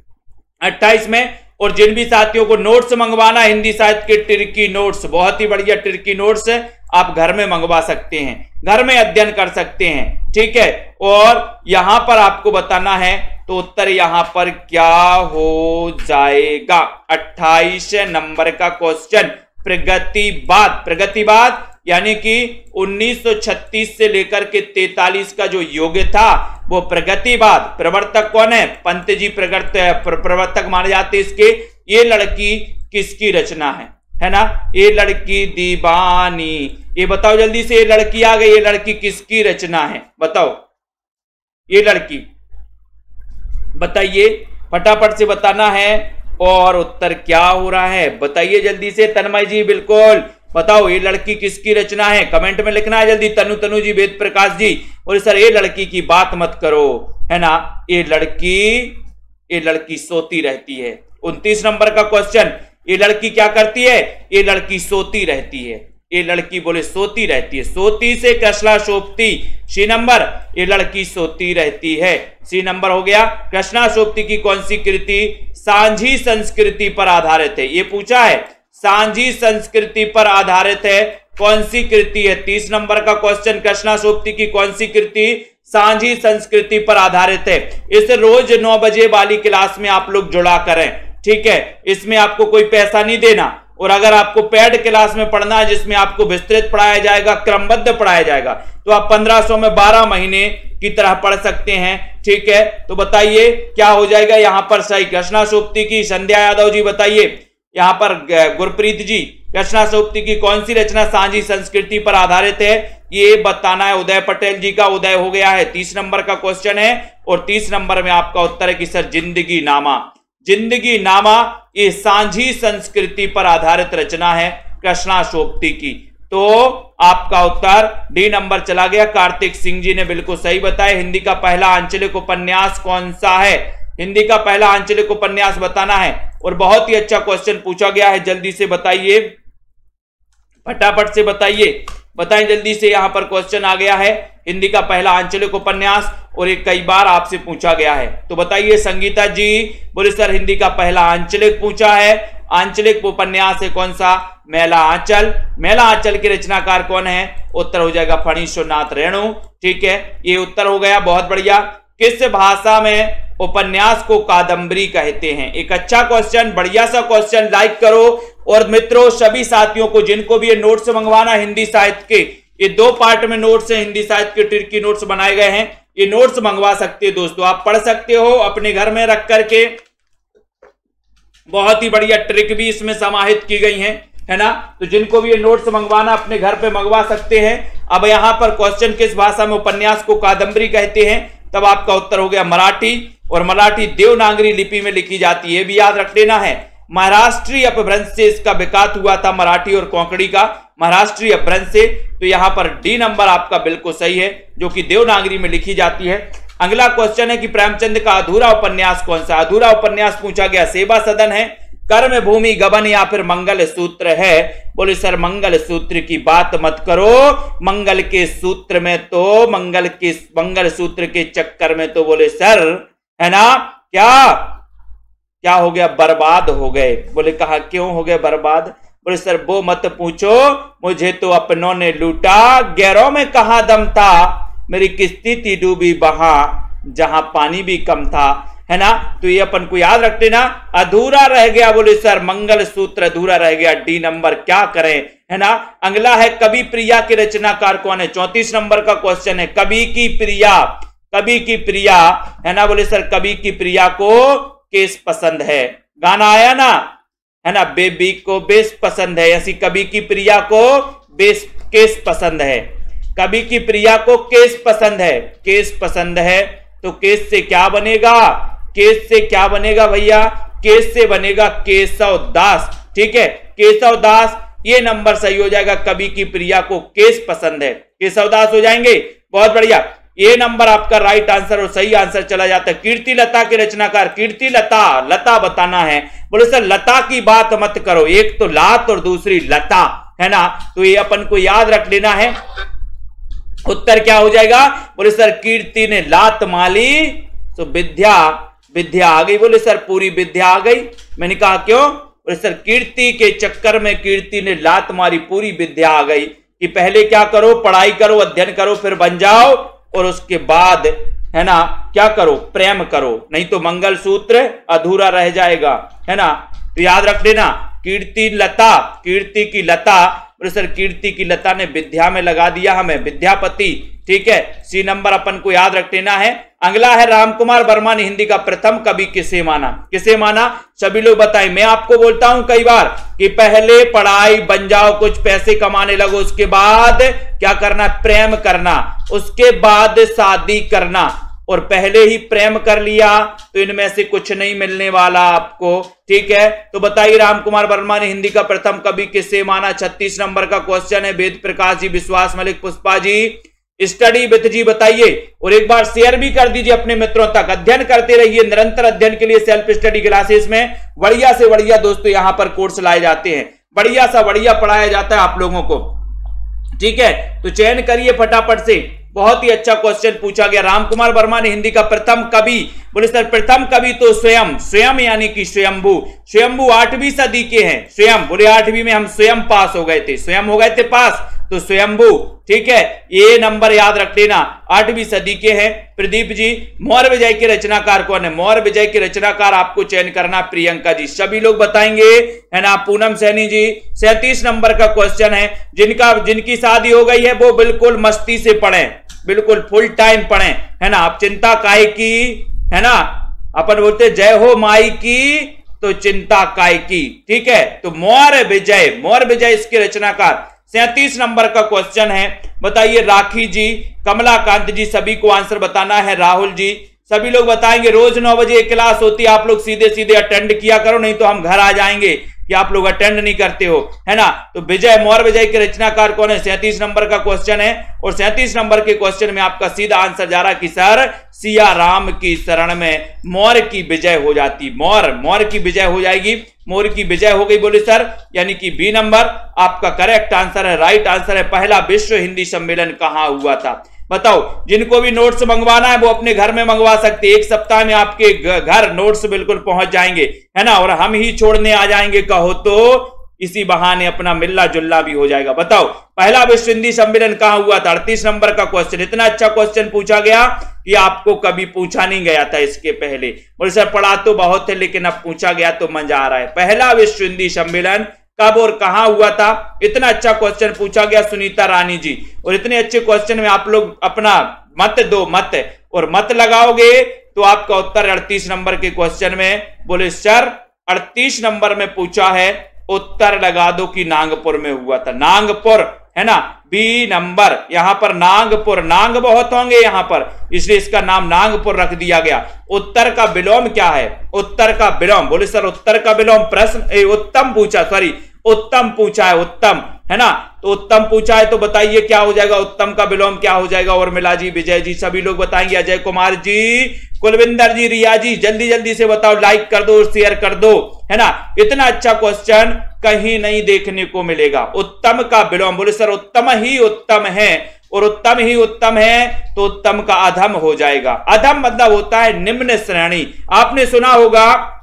28 में। और जिन भी साथियों को नोट्स मंगवाना, हिंदी साहित्य के टिर्की नोट्स, बहुत ही बढ़िया टिर्की नोट्स आप घर में मंगवा सकते हैं, घर में अध्ययन कर सकते हैं, ठीक है। और यहां पर आपको बताना है तो उत्तर यहां पर क्या हो जाएगा? 28 नंबर का क्वेश्चन, प्रगतिवाद। प्रगतिवाद यानी कि 1936 से लेकर के 43 का जो युग था वो प्रगतिवाद। प्रवर्तक कौन है? पंत जी प्रवर्तक माने जाते हैं इसके। ये लड़की किसकी रचना है ना? ये लड़की दीवानी। ये बताओ जल्दी से, ये लड़की आ गई, ये लड़की किसकी रचना है? बताओ, ये लड़की बताइए, फटाफट से बताना है। और उत्तर क्या हो रहा है बताइए जल्दी से। तन्मय जी बिल्कुल बताओ, ये लड़की किसकी रचना है? कमेंट में लिखना है जल्दी। तनु जी, वेद प्रकाश जी, और सर ये लड़की की बात मत करो, है ना, ये लड़की सोती रहती है। 29 नंबर का क्वेश्चन, ये लड़की क्या करती है? ये लड़की सोती रहती है। ये लड़की बोले सोती रहती है। सोती से कृष्णा सोपती, सी नंबर, ये लड़की सोती रहती है, सी नंबर हो गया। कृष्णा सोपती की कौन सी कृति सांझी संस्कृति पर आधारित है? ये पूछा है, सांझी संस्कृति पर आधारित है, कौन सी कृति है? 30 नंबर का क्वेश्चन, कृष्णा सोपती की कौन सी कृति सांझी संस्कृति पर आधारित है? इसे रोज 9 बजे वाली क्लास में आप लोग जुड़ा करें, ठीक है। इसमें आपको कोई पैसा नहीं देना। और अगर आपको पेड क्लास में पढ़ना है जिसमें आपको विस्तृत पढ़ाया जाएगा, क्रमबद्ध पढ़ाया जाएगा, तो आप 1500 में 12 महीने की तरह पढ़ सकते हैं, ठीक है। तो बताइए क्या हो जाएगा यहां पर सही? कृष्णा सोपती की, संध्या यादव जी बताइए, यहां पर गुरप्रीत जी, कृष्णा सोपती की कौन सी रचना सांझी संस्कृति पर आधारित है? ये बताना है। उदय पटेल जी का उदय हो गया है, 30 नंबर का क्वेश्चन है। और 30 नंबर में आपका उत्तर है कि सर जिंदगी नामा। जिंदगी नामा ये सांझी संस्कृति पर आधारित रचना है कृष्णा सोपती की। तो आपका उत्तर डी नंबर चला गया। कार्तिक सिंह जी ने बिल्कुल सही बताया। हिंदी का पहला आंचलिक उपन्यास कौन सा है? हिंदी का पहला आंचलिक उपन्यास बताना है। और बहुत ही अच्छा क्वेश्चन पूछा गया है, जल्दी से बताइए, फटाफट से बताइए, बताएं जल्दी से। यहां पर क्वेश्चन आ गया है, हिंदी का पहला आंचलिक उपन्यास, और ये कई बार आपसे पूछा गया है। तो बताइए संगीता जी, बोले सर हिंदी का पहला आंचलिक पूछा है, आंचलिक उपन्यास है कौन सा? मेला आंचल। मेला आंचल के रचनाकार कौन है? उत्तर हो जाएगा फणीश्वरनाथ रेणु, ठीक है, ये उत्तर हो गया। बहुत बढ़िया। किस भाषा में उपन्यास को कादम्बरी कहते हैं? एक अच्छा क्वेश्चन, बढ़िया सा क्वेश्चन, लाइक करो। और मित्रों सभी साथियों को जिनको भी ये नोट्स मंगवाना हिंदी साहित्य के, ये 2 पार्ट में नोट्स हैं, हिंदी साहित्य के टिर्की नोट्स बनाए गए हैं, ये नोट्स मंगवा सकते हैं दोस्तों, आप पढ़ सकते हो अपने घर में रख करके। बहुत ही बढ़िया ट्रिक भी इसमें समाहित की गई है ना। तो जिनको भी ये नोट्स मंगवाना अपने घर पे मंगवा सकते हैं। अब यहां पर क्वेश्चन किस भाषा में उपन्यास को कादम्बरी कहते हैं? तब आपका उत्तर हो गया मराठी। और मराठी देवनागरी लिपि में लिखी जाती है, भी याद रख लेना है। महाराष्ट्रीय अपभ्रंश से इसका विकास हुआ था, मराठी और कोंकणी का महाराष्ट्रीय अपभ्रंश से। तो यहां पर डी नंबर आपका बिल्कुल सही है, जो कि देवनागरी में लिखी जाती है। अगला क्वेश्चन है कि प्रेमचंद का अधूरा उपन्यास कौन सा? अधूरा उपन्यास पूछा गया सेवा सदन है, कर्म भूमि गबन या फिर मंगल सूत्र है। बोले सर मंगल सूत्र की बात मत करो, मंगल के सूत्र में तो मंगल सूत्र के चक्कर में तो बोले सर है ना क्या हो गया, बर्बाद हो गए। बोले कहा क्यों हो गए बर्बाद? बोले सर वो मत पूछो, मुझे तो अपनों ने लूटा, गैरों में कहां दम था, मेरी किस्ती थी डूबी वहां जहां पानी भी कम था, है ना। तो ये अपन को याद रख लेना, अधूरा रह गया। बोले सर मंगल सूत्र अधूरा रह गया, डी नंबर, क्या करें, है ना। अगला है कवि प्रिया के रचनाकार कौन है? 34 नंबर का क्वेश्चन है, कवि की प्रिया है ना। बोले सर कवि की प्रिया को केस पसंद है, गाना आया ना, है ना, बेबी को बेस पसंद है, ऐसी कवि की प्रिया को केस पसंद है, कवि की प्रिया को केस पसंद है। तो केस से क्या बनेगा? केस से क्या बनेगा भैया? केस से बनेगा केशव दास, ठीक है, केशव दास। ये नंबर सही हो जाएगा, कवि की प्रिया को केस पसंद है, केशव दास हो जाएंगे। बहुत बढ़िया, ये नंबर आपका राइट आंसर और सही आंसर चला जाता है। कीर्ति लता के रचनाकार, कीर्ति लता बताना है। बोले सर लता की बात मत करो, एक तो लात और दूसरी लता, है ना। तो ये अपन को याद रख लेना है। उत्तर क्या हो जाएगा? बोले सर कीर्ति ने लात माली तो विद्या आ गई। बोले सर पूरी विद्या आ गई। मैंने कहा क्यों? बोले सर कीर्ति के चक्कर में कीर्ति ने लात मारी, पूरी विद्या आ गई कि पहले क्या करो, पढ़ाई करो, अध्ययन करो, फिर बन जाओ, और उसके बाद है ना क्या करो, प्रेम करो, नहीं तो मंगल सूत्र अधूरा रह जाएगा, है ना। तो याद रख लेना, कीर्ति की लता। बोले सर कीर्ति की लता ने विद्या में लगा दिया हमें, विद्यापति, ठीक है। सी नंबर अपन को याद रख लेना है। अगला है रामकुमार वर्मा ने हिंदी का प्रथम कवि किसे माना? सभी लोग बताएं। मैं आपको बोलता हूं कई बार कि पहले पढ़ाई, बन जाओ, कुछ पैसे कमाने लगो, उसके बाद क्या करना, प्रेम करना, उसके बाद शादी करना, और पहले ही प्रेम कर लिया तो इनमें से कुछ नहीं मिलने वाला आपको, ठीक है। तो बताइए रामकुमार वर्मा ने हिंदी का प्रथम कवि किसे माना? 36 नंबर का क्वेश्चन है। वेद प्रकाश जी, विश्वास मलिक, पुष्पा जी, स्टडी विथ जी बताइए, और एक बार शेयर भी कर दीजिए अपने मित्रों तक। अध्ययन करते रहिए, निरंतर अध्ययन के लिए सेल्फ स्टडी क्लासेस में बढ़िया से बढ़िया दोस्तों यहां पर कोर्स लाए जाते हैं, बढ़िया सा बढ़िया पढ़ाया जाता है आप लोगों को, ठीक है। तो चयन करिए फटाफट से। बहुत ही अच्छा क्वेश्चन पूछा गया, रामकुमार वर्मा ने हिंदी का प्रथम कवि। बोले सर प्रथम कवि तो स्वयं यानी कि स्वयंभू 8वीं सदी के हैं। स्वयं, बोले 8वीं में हम स्वयं पास हो गए थे, स्वयं हो गए थे पास, तो स्वयंभू, ठीक है। ये नंबर याद रख लेना, 8वीं सदी के हैं। प्रदीप जी, मौर्य विजय के रचनाकार कौन है? मौर्य विजय के रचनाकार आपको चयन करना, प्रियंका जी, सभी लोग बताएंगे, है ना। पूनम सैनी जी, 37 नंबर का क्वेश्चन है। जिनकी शादी हो गई है वो बिल्कुल मस्ती से पढ़ें, बिल्कुल फुल टाइम पढ़ें, है ना। आप चिंता काहे की, है ना, अपन बोलते जय हो माई की तो चिंता काय की, ठीक है। तो मौर्य विजय इसके रचनाकार। 37 नंबर का क्वेश्चन है, बताइए राखी जी, कमलाकांत जी, सभी को आंसर बताना है। राहुल जी, सभी लोग बताएंगे। रोज 9 बजे क्लास होती है, आप लोग सीधे अटेंड किया करो, नहीं तो हम घर आ जाएंगे कि आप लोग अटेंड नहीं करते हो, है ना। तो मौर्य विजय के रचनाकार कौन है? 37 नंबर का क्वेश्चन है, और 37 नंबर के क्वेश्चन में आपका सीधा आंसर जा रहा कि सर सिया राम की शरण में मौर्य की विजय हो जाती, मौर्य की विजय हो जाएगी, मौर्य की विजय हो गई। बोले सर यानी कि बी नंबर आपका करेक्ट आंसर है, राइट आंसर है। पहला विश्व हिंदी सम्मेलन कहां हुआ था? बताओ। जिनको भी नोट्स मंगवाना है वो अपने घर में मंगवा सकते, 1 सप्ताह में आपके घर नोट्स बिल्कुल पहुंच जाएंगे, है ना, और हम ही छोड़ने आ जाएंगे कहो तो, इसी बहाने अपना मिलना जुलना भी हो जाएगा। बताओ पहला विश्व हिंदी सम्मेलन कहां हुआ था? 38 नंबर का क्वेश्चन। इतना अच्छा क्वेश्चन पूछा गया कि आपको कभी पूछा नहीं गया था इसके पहले। बोले सर पढ़ा तो बहुत है लेकिन अब पूछा गया तो मजा आ रहा है। पहला विश्व हिंदी सम्मेलन कब और कहां हुआ था? इतना अच्छा क्वेश्चन पूछा गया सुनीता रानी जी, और इतने अच्छे क्वेश्चन में आप लोग अपना मत दो, और मत लगाओगे तो आपका उत्तर 38 नंबर के क्वेश्चन में। बोले सर 38 नंबर में पूछा है, उत्तर लगा दो कि नागपुर में हुआ था। नागपुर, है ना। बी नंबर, यहां पर नागपुर, नाग बहुत होंगे यहां पर, इसलिए इसका नाम नागपुर रख दिया गया। उत्तर का विलोम क्या है? उत्तर का विलोम, बोले सर उत्तर का विलोम प्रश्न उत्तम पूछा, सॉरी उत्तम पूछा है, उत्तम, है ना। तो उत्तम पूछा है तो बताइए क्या हो जाएगा, उत्तम का विलोम क्या हो जाएगा? उर्मिला जी, विजय जी, सभी लोग बताएंगे, अजय कुमार जी, कुलविंदर जी, रिया जी, जल्दी जल्दी से बताओ, लाइक कर दो, शेयर कर दो, है ना। इतना अच्छा क्वेश्चन कहीं नहीं देखने को मिलेगा। उत्तम का विलोम, बोले सर उत्तम ही उत्तम है, और उत्तम ही उत्तम है तो उत्तम का अधम हो जाएगा। अधम मतलब होता है निम्न श्रेणी। आपने सुना होगा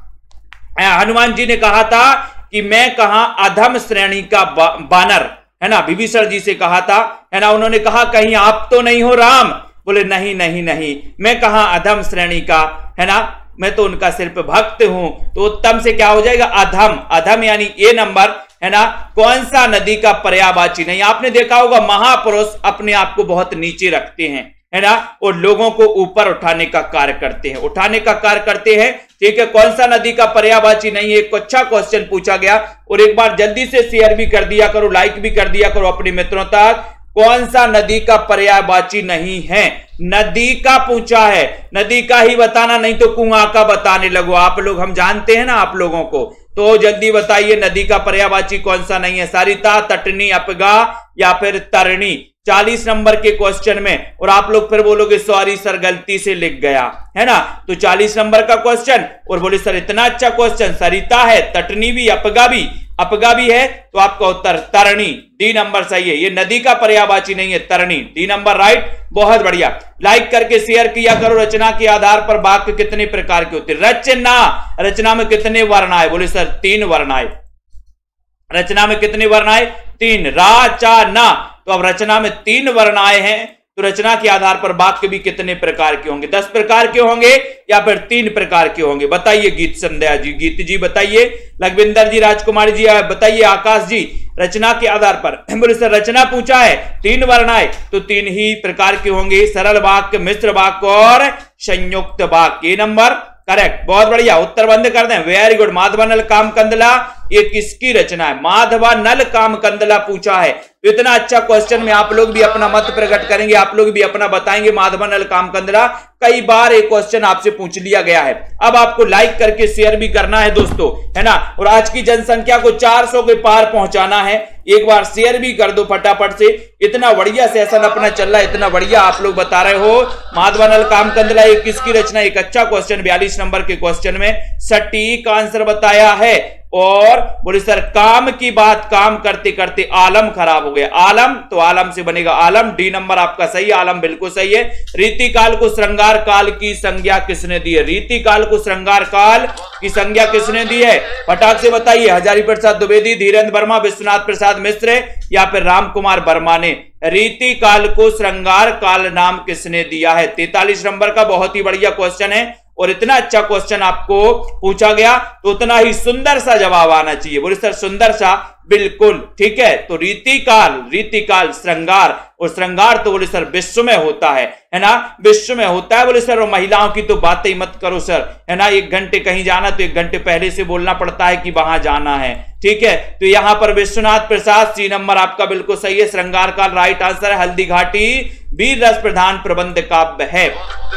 हनुमान जी ने कहा था कि मैं कहां अधम श्रेणी का बानर, है ना, विभीषण जी से कहा था, है ना। उन्होंने कहा कहीं आप तो नहीं हो राम? बोले नहीं नहीं नहीं, मैं कहां अधम श्रेणी का, है ना, मैं तो उनका सिर्फ भक्त हूं। तो उत्तम से क्या हो जाएगा? अधम। अधम यानी ए नंबर, है ना। कौन सा नदी का पर्यायवाची नहीं? आपने देखा होगा महापुरुष अपने आप को बहुत नीचे रखते हैं, है ना, और लोगों को ऊपर उठाने का कार्य करते हैं, उठाने का कार्य करते हैं, ठीक है। कौन सा नदी का पर्यायवाची नहीं है? एक अच्छा क्वेश्चन पूछा गया, और एक बार जल्दी से शेयर भी कर दिया करो, लाइक भी कर दिया करो अपने मित्रों तक। कौन सा नदी का पर्यायवाची नहीं है? नदी का पूछा है, नदी का ही बताना, नहीं तो कुआं का बताने लगो आप लोग, हम जानते हैं ना आप लोगों को। तो जल्दी बताइए नदी का पर्यायवाची कौन सा नहीं है? सरिता, तटनी, अपगा या फिर तरणी। 40 नंबर के क्वेश्चन में, और आप लोग फिर बोलोगे सॉरी सर गलती से लिख गया, है ना। तो 40 नंबर का क्वेश्चन, और बोले सर इतना अच्छा क्वेश्चन, सरिता है, तटनी भी, अपगा भी है, तो आपका उत्तर तरणी, डी नंबर सही है। ये नदी का पर्यायवाची नहीं है, तरणी, डी नंबर राइट। बहुत बढ़िया, लाइक करके शेयर किया करो। रचना के आधार पर वाक्य कितने प्रकार के होते हैं? रचना, रचना में कितने वर्ण आए? बोले सर 3 वर्ण आए। रचना में कितने वर्ण आए? 3, रा, चा, ना। तो अब रचना में 3 वर्ण आए हैं, तो रचना के आधार पर वाक्य भी कितने प्रकार के होंगे? 10 प्रकार के होंगे या फिर 3 प्रकार के होंगे? बताइए गीत संध्या जी, गीत जी बताइए, लखविंदर जी, राजकुमारी जी बताइए, आकाश जी, रचना के आधार पर। बोले सर रचना पूछा है, 3 वर्ण आए, तो 3 ही प्रकार के होंगे, सरल वाक्य, मिश्र वाक्य और संयुक्त वाक्य। नंबर करेक्ट, बहुत बढ़िया, उत्तर बंद कर दें, वेरी गुड। माधवानल कामकंदला, ये किसकी रचना है? माधवानल कामकंदला पूछा है। तो इतना अच्छा क्वेश्चन में आप लोग भी अपना मत प्रकट करेंगे, आप लोग भी अपना बताएंगे। माधवानल कामकंदला, कई बार एक क्वेश्चन आपसे पूछ लिया गया है। अब आपको लाइक करके शेयर भी करना है दोस्तों, है ना, और आज की जनसंख्या को 400 के पार पहुंचाना है। एक बार शेयर भी कर दो फटाफट से। इतना बढ़िया सेशन अपना चल रहा है, इतना बढ़िया आप लोग बता रहे हो। माधवानल कामकंदला एक किसकी रचना? एक अच्छा क्वेश्चन 42 नंबर के क्वेश्चन में सटीक आंसर बताया है। और बोले सर काम की बात काम करते करते आलम खराब हो गया। आलम, तो आलम से बनेगा आलम, डी नंबर आपका सही, आलम बिल्कुल सही है। रीतिकाल को श्रृंगार काल की संज्ञा किसने दी है? रीतिकाल को श्रृंगार काल की संज्ञा किसने दी है? फटाक से बताइए। हजारी प्रसाद द्विवेदी, धीरेन्द्र वर्मा, विश्वनाथ प्रसाद मिश्र या फिर राम कुमार वर्मा ने रीति काल को श्रृंगार काल नाम किसने दिया है? 43 नंबर का बहुत ही बढ़िया क्वेश्चन है, और इतना अच्छा क्वेश्चन आपको पूछा गया तो उतना ही सुंदर सा जवाब आना चाहिए। बोले सर सुंदर सा, बिल्कुल ठीक है। तो रीतिकाल श्रृंगार, और श्रृंगार तो बोले सर विश्व में होता है ना, विश्व में होता है। बोले सर और महिलाओं की तो बात ही मत करो सर, है ना। 1 घंटे कहीं जाना तो 1 घंटे पहले से बोलना पड़ता है कि वहां जाना है, ठीक है। तो यहां पर विश्वनाथ प्रसाद, सी नंबर आपका बिल्कुल सही है। श्रृंगार काल राइट आंसर है। हल्दी घाटी वीर रस प्रधान प्रबंध काव्य है,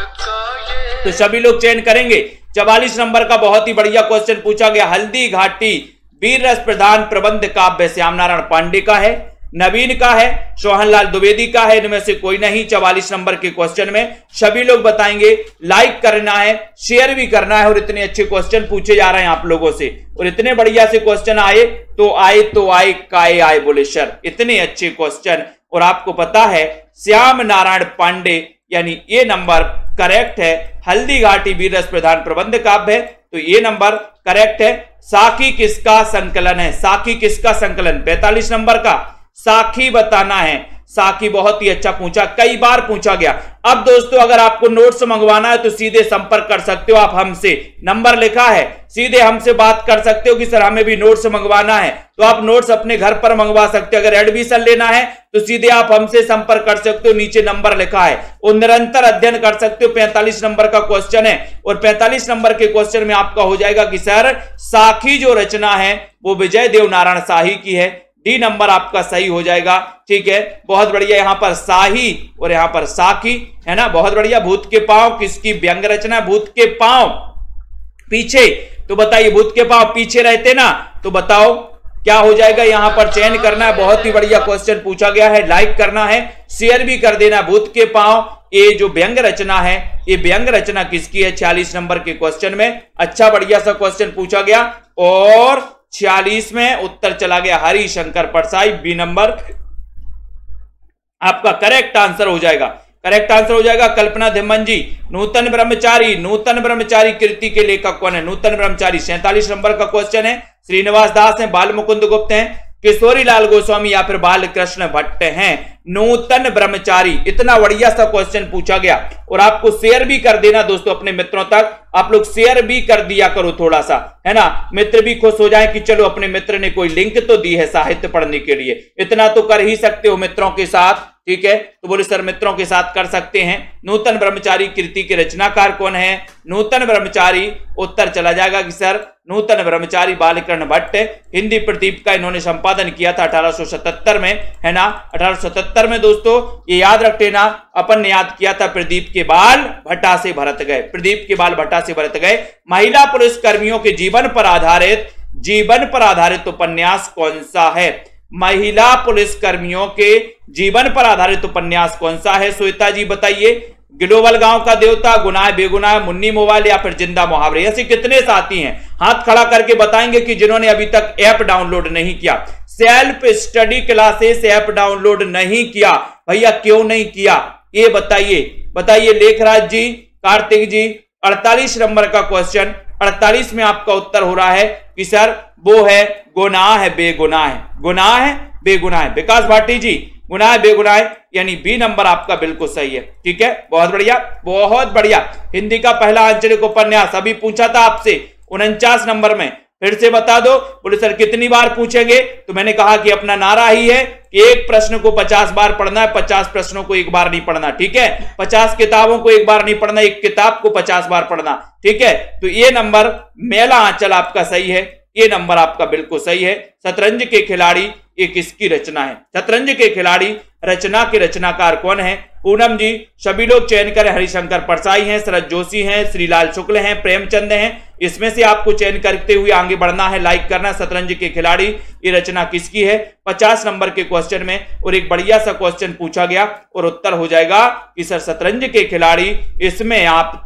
तो सभी लोग चयन करेंगे। 44 नंबर का बहुत ही बढ़िया क्वेश्चन पूछा गया। हल्दी घाटी वीर रस प्रधान प्रबंध काव्य श्याम नारायण पांडे का है, नवीन का है, सोहनलाल द्विवेदी का है, इनमें से कोई नहीं। 44 नंबर के क्वेश्चन में सभी लोग बताएंगे। लाइक करना है, शेयर भी करना है, और इतने अच्छे क्वेश्चन पूछे जा रहे हैं आप लोगों से, और इतने बढ़िया से क्वेश्चन आए तो आए काए आए। बोले सर इतने अच्छे क्वेश्चन, और आपको पता है श्याम नारायण पांडे यानी ये नंबर करेक्ट है। हल्दी घाटी वीर रस प्रधान प्रबंध काव्य है, तो ये नंबर करेक्ट है। साखी किसका संकलन है? साखी किसका संकलन? 45 नंबर का साखी बताना है। साखी बहुत ही अच्छा पूछा, कई बार पूछा गया। अब दोस्तों अगर आपको नोट्स मंगवाना है तो सीधे संपर्क कर सकते हो आप हमसे, नंबर लिखा है, सीधे हमसे बात कर सकते हो कि सर हमें भी नोट्स मंगवाना है, तो आप नोट्स अपने घर पर मंगवा सकते हो। अगर एडमिशन लेना है तो सीधे आप हमसे संपर्क कर सकते हो, नीचे नंबर लिखा है। और निरंतर अध्ययन कर सकते हो। 45 नंबर का क्वेश्चन है, और 45 नंबर के क्वेश्चन में आपका हो जाएगा कि सर साखी जो रचना है वो विजय देव नारायण शाही की है। डी नंबर आपका सही हो जाएगा। ठीक है, बहुत बढ़िया। यहां पर साही और यहां पर साकी है ना, बहुत बढ़िया। भूत के पांव किसकी व्यंग रचना? भूत के पांव पीछे, तो बताइए भूत के पांव पीछे रहते ना, तो बताओ क्या हो जाएगा? यहां पर चयन करना है। बहुत ही बढ़िया क्वेश्चन पूछा गया है, लाइक करना है, शेयर भी कर देना। भूत के पांव, ये जो व्यंग रचना है, ये व्यंग रचना किसकी है? 46 नंबर के क्वेश्चन में अच्छा बढ़िया सा क्वेश्चन पूछा गया और 46 में उत्तर चला गया हरिशंकर परसाई। बी नंबर आपका करेक्ट आंसर हो जाएगा, करेक्ट आंसर हो जाएगा। कल्पना धिम्मन जी, नूतन ब्रह्मचारी, नूतन ब्रह्मचारी कृति के लेखक कौन है? नूतन ब्रह्मचारी 47 नंबर का क्वेश्चन है। श्रीनिवास दास हैं, बाल मुकुंद गुप्त हैं, किशोरी लाल गोस्वामी या फिर बाल कृष्ण भट्ट हैं। नूतन ब्रह्मचारी, इतना बढ़िया सा क्वेश्चन पूछा गया और आपको शेयर भी कर देना दोस्तों अपने मित्रों तक। आप लोग शेयर भी कर दिया करो थोड़ा सा, है ना, मित्र भी खुश हो जाए कि चलो अपने मित्र ने कोई लिंक तो दी है साहित्य पढ़ने के लिए। इतना तो कर ही सकते हो मित्रों के साथ। ठीक है, तो बोले सर मित्रों के साथ कर सकते हैं। नूतन ब्रह्मचारी कृति के रचनाकार कौन है? नूतन ब्रह्मचारी, उत्तर चला जाएगा कि सर नूतन ब्रह्मचारी बालकृष्ण भट्ट। हिंदी प्रदीप का इन्होंने संपादन किया था 1877 में, है ना, 1877 में दोस्तों। ये याद रख लेना, अपन ने याद किया था प्रदीप के बाल भट्टा से भरत गए, प्रदीप के बाल भट्टा से भरत गए। महिला पुलिस कर्मियों के जीवन पर आधारित उपन्यास कौन सा है? महिला पुलिस कर्मियों के जीवन पर आधारित उपन्यास कौन सा है? श्वेता जी बताइए। ग्लोबल गांव का देवता, गुनाह बेगुनाह, मुन्नी मोबाइल या फिर जिंदा मुहावरे, ऐसे कितने साथी हैं? हाथ खड़ा करके बताएंगे कि जिन्होंने अभी तक ऐप डाउनलोड नहीं किया, self study classes app download नहीं किया। भैया क्यों नहीं किया ये बताइए, बताइए। लेखराज जी, कार्तिक जी, 48 नंबर का क्वेश्चन, 48 में आपका उत्तर हो रहा है कि सर वो है गुनाह है बेगुनाह है, गुनाह है बेगुनाह है। विकास भाटी जी, गुनाह है बेगुनाह है, यानी बी नंबर आपका बिल्कुल सही है। ठीक है, बहुत बढ़िया, बहुत बढ़िया। हिंदी का पहला आंचलिक उपन्यास अभी पूछा था आपसे 49 नंबर में, फिर से बता दो। बोले सर कितनी बार पूछेंगे? तो मैंने कहा कि अपना नारा ही है कि एक प्रश्न को 50 बार पढ़ना है, 50 प्रश्नों को एक बार नहीं पढ़ना। ठीक है, 50 किताबों को एक बार नहीं पढ़ना, एक किताब को 50 बार पढ़ना। ठीक है, तो ये नंबर मेला आंचल आपका सही है, ये नंबर आपका बिल्कुल सही है। शतरंज के खिलाड़ी ये किसकी रचना है? शतरंज के खिलाड़ी रचना के रचनाकार कौन है? पूनम जी, सभी लोग चयन करें। हरिशंकर परसाई हैं, शरद जोशी हैं, श्रीलाल शुक्ल हैं, प्रेमचंद हैं। इसमें से आपको चयन करते हुए आगे बढ़ना है, लाइक करना। शतरंज के खिलाड़ी ये रचना किसकी है? 50 नंबर के क्वेश्चन में और एक बढ़िया सा क्वेश्चन पूछा गया और उत्तर हो जाएगा कि सर शतरंज के खिलाड़ी। इसमें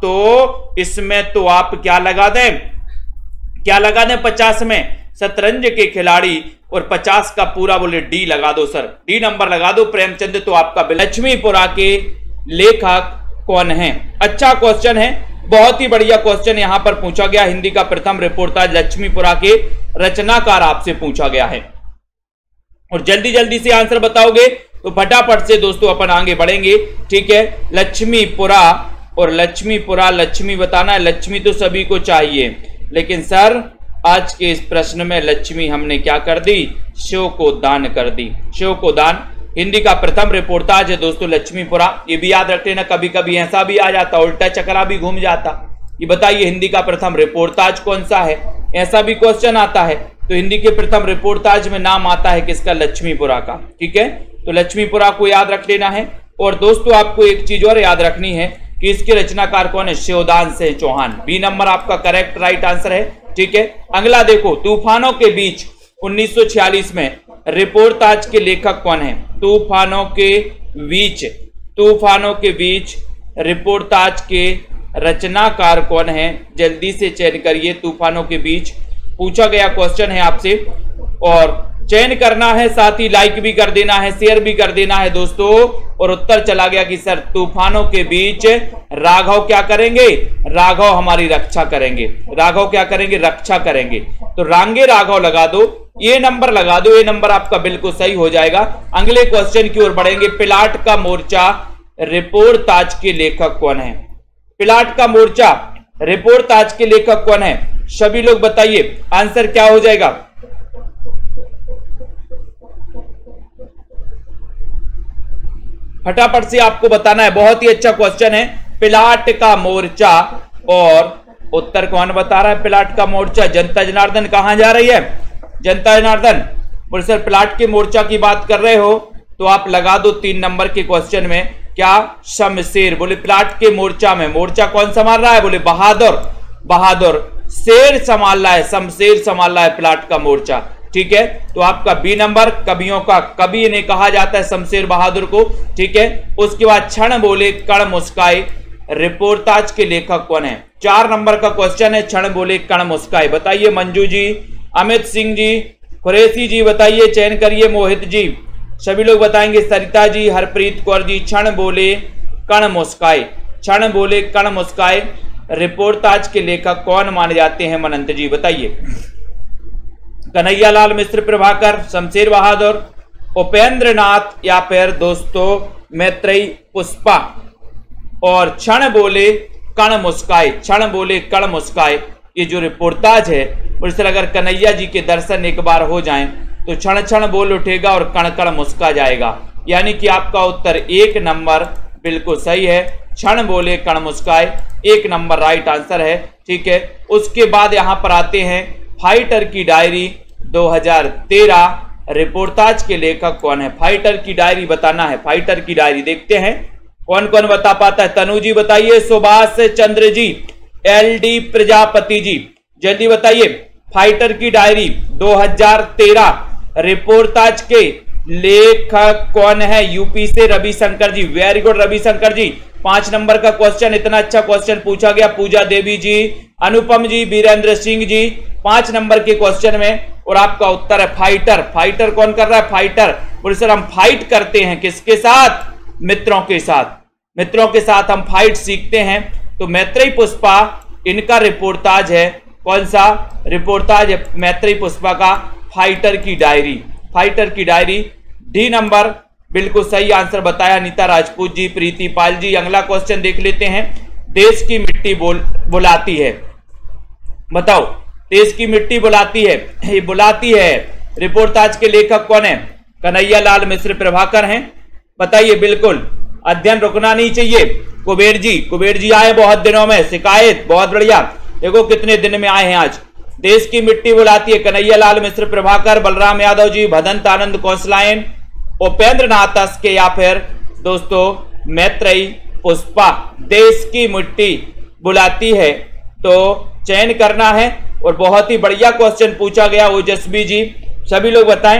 तो आप क्या लगा दें, क्या लगा दें 50 में? शतरंज के खिलाड़ी, और 50 का पूरा बोले डी लगा दो सर, डी नंबर लगा दो। प्रेमचंद तो आपका। लक्ष्मीपुरा के लेखक कौन है? अच्छा क्वेश्चन है, बहुत ही बढ़िया क्वेश्चन यहां पर पूछा गया। हिंदी का प्रथम रिपोर्टाज लक्ष्मीपुरा के रचनाकार आपसे पूछा गया है और जल्दी जल्दी से आंसर बताओगे तो फटाफट से दोस्तों अपन आगे बढ़ेंगे। ठीक है, लक्ष्मीपुरा और लक्ष्मीपुरा, लक्ष्मी बताना है। लक्ष्मी तो सभी को चाहिए, लेकिन सर आज के इस प्रश्न में लक्ष्मी हमने क्या कर दी? शिव को दान कर दी, शिव को दान। हिंदी का प्रथम रिपोर्टाज है दोस्तों लक्ष्मीपुरा। ये भी याद रख लेना, कभी कभी ऐसा भी आ जाता, उल्टा चक्रा भी घूम जाता। ये बताइए हिंदी का प्रथम रिपोर्टाज कौन सा है? ऐसा भी क्वेश्चन आता है। तो हिंदी के प्रथम रिपोर्टाज में नाम आता है किसका? लक्ष्मीपुरा का। ठीक है, तो लक्ष्मीपुरा को याद रख लेना है। और दोस्तों आपको एक चीज और याद रखनी है कि इसके रचनाकार कौन है? शिवदान सिंह चौहान। बी नंबर आपका करेक्ट राइट आंसर है। ठीक है, अगला देखो, तूफानों के बीच 1946 में रिपोर्टाज के लेखक कौन है? तूफानों के बीच रिपोर्टाज के रचनाकार कौन है? जल्दी से चयन करिए। तूफानों के बीच पूछा गया क्वेश्चन है आपसे और चयन करना है, साथ ही लाइक भी कर देना है, शेयर भी कर देना है दोस्तों। और उत्तर चला गया कि सर तूफानों के बीच राघव क्या करेंगे? राघव हमारी रक्षा करेंगे। राघव क्या करेंगे? रक्षा करेंगे। तो रांगे राघव लगा दो, ये नंबर लगा दो, ये नंबर आपका बिल्कुल सही हो जाएगा। अगले क्वेश्चन की ओर बढ़ेंगे। पिलाट का मोर्चा रिपोर्टाज के लेखक कौन है? पिलाट का मोर्चा रिपोर्टाज के लेखक कौन है? सभी लोग बताइए आंसर क्या हो जाएगा? फटाफट से आपको बताना है। बहुत ही अच्छा क्वेश्चन है। पिलाट का मोर्चा, और उत्तर कौन बता रहा है? पिलाट का मोर्चा। जनता जनार्दन कहां जा रही है? जनता जनार्दन बोले सर प्लाट के मोर्चा की बात कर रहे हो तो आप लगा दो 3 नंबर के क्वेश्चन में क्या, शमशेर। बोले प्लाट के मोर्चा में मोर्चा कौन संभाल रहा है, बोले बहादुर, बहादुर शेर संभाल रहा है, शमशेर संभाल रहा है प्लाट का मोर्चा। ठीक है, तो आपका बी नंबर, कवियों का कवि ने कहा जाता है शमशेर बहादुर को। ठीक है, उसके बाद क्षण बोले कण मुस्काए, रिपोर्टाज के लेखक कौन है। 4 नंबर का क्वेश्चन है, क्षण बोले कण मुस्काए। बताइए मंजू जी, अमित सिंह जी, कुरैशी जी बताइए, चयन करिए, मोहित जी, सभी लोग बताएंगे, सरिता जी, हरप्रीत कौर जी। क्षण बोले कण मुस्काए, क्षण बोले कण मुस्काए, रिपोर्टाज के लेखक कौन माने जाते हैं, मनंत जी बताइए। कन्हैयालाल मिश्र प्रभाकर, शमशेर बहादुर, उपेंद्र नाथ या फिर दोस्तों मैत्रेयी पुष्पा। और क्षण बोले कण मुस्काए, क्षण बोले कण मुस्काए, ये जो रिपोर्टाज है उस तरह अगर कन्हैया जी के दर्शन एक बार हो जाएं तो क्षण क्षण बोल उठेगा और कण कण मुस्का जाएगा। यानी कि आपका उत्तर 1 नंबर बिल्कुल सही है, क्षण बोले कण मुस्काए 1 नंबर राइट आंसर है। ठीक है, उसके बाद यहां पर आते हैं फाइटर की डायरी 2013, रिपोर्टाज के लेखक कौन है। फाइटर की डायरी बताना है, फाइटर की डायरी देखते हैं कौन कौन बता पाता है। तनु जी बताइए, सुभाष चंद्र जी, LD प्रजापति जी, जल्दी बताइए। फाइटर की डायरी 2013 रिपोर्टाज के लेखक कौन है, यूपी से Ravishankar ji, very good Ravishankar ji. 5 number का क्वेश्चन, इतना अच्छा क्वेश्चन पूछा गया, पूजा देवी जी, अनुपम जी, वीरेंद्र सिंह जी, 5 नंबर के क्वेश्चन में। और आपका उत्तर है फाइटर। फाइटर कौन कर रहा है, फाइटर। बोले सर हम फाइट करते हैं किसके साथ, मित्रों के साथ, मित्रों के साथ हम फाइट सीखते हैं। तो मैत्रेयी पुष्पा इनका रिपोर्टाज है, कौन सा रिपोर्टाज है मैत्रेयी पुष्पा का, फाइटर की डायरी, फाइटर की डायरी। डी नंबर बिल्कुल सही आंसर बताया नीता राजपूत जी, प्रीति पाल जी। अगला क्वेश्चन देख लेते हैं, देश की मिट्टी बुलाती है, बताओ देश की मिट्टी बुलाती है, ये बुलाती है, रिपोर्टाज के लेखक कौन है, कन्हैयालाल मिश्र प्रभाकर हैं। बताइए बिल्कुल, अध्ययन रुकना नहीं चाहिए। कुबेर जी, कुबेर जी आए बहुत दिनों में, शिकायत, बहुत बढ़िया, देखो कितने दिन में आए हैं आज। देश की मिट्टी बुलाती है, कन्हैयालाल मिश्र प्रभाकर, बलराम यादव जी, भदंत आनंद कौशलायन, उपेंद्र नाथ के या फिर दोस्तों मैत्रेयी पुष्पा। देश की मिट्टी बुलाती है, तो चयन करना है। और बहुत ही बढ़िया क्वेश्चन पूछा गया, ओजस्वी जी, सभी लोग बताएं,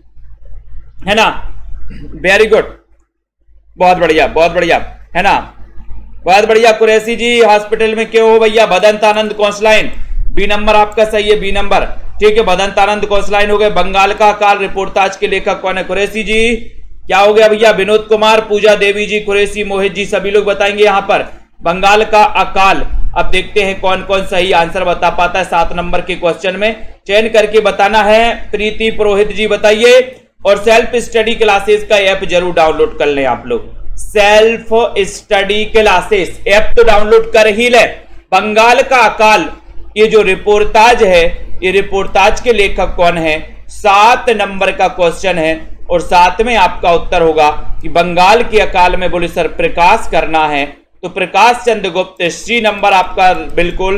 है ना, वेरी गुड, बहुत बढ़िया, बहुत बढ़िया, है ना, बहुत बढ़िया। कुरैशी जी, हॉस्पिटल में क्यों हो भैया, भदंत आनंद कौशलायन, बी नंबर आपका सही है, बी नंबर। ठीक है, भदंत आनंद कौशलायन हो गए। बंगाल का अकाल रिपोर्टाज के लेखक कौन है, कुरैशी जी। क्या हो गया भैया, विनोद कुमार, पूजा देवी जी, कुरैशी, मोहित जी, सभी लोग बताएंगे यहां पर बंगाल का अकाल। अब देखते हैं कौन कौन सही आंसर बता पाता है 7 नंबर के क्वेश्चन में, चयन करके बताना है। प्रीति पुरोहित जी बताइए। और सेल्फ स्टडी क्लासेस का ऐप जरूर डाउनलोड कर लें आप लोग, सेल्फ स्टडी क्लासेस ऐप तो डाउनलोड कर ही ले। बंगाल का अकाल, ये जो रिपोर्टाज है, ये रिपोर्टाज के लेखक कौन है, 7 नंबर का क्वेश्चन है। और 7 में आपका उत्तर होगा कि बंगाल के अकाल में बोले सर प्रकाश करना है, तो प्रकाश चंद्र गुप्त, सी नंबर आपका बिल्कुल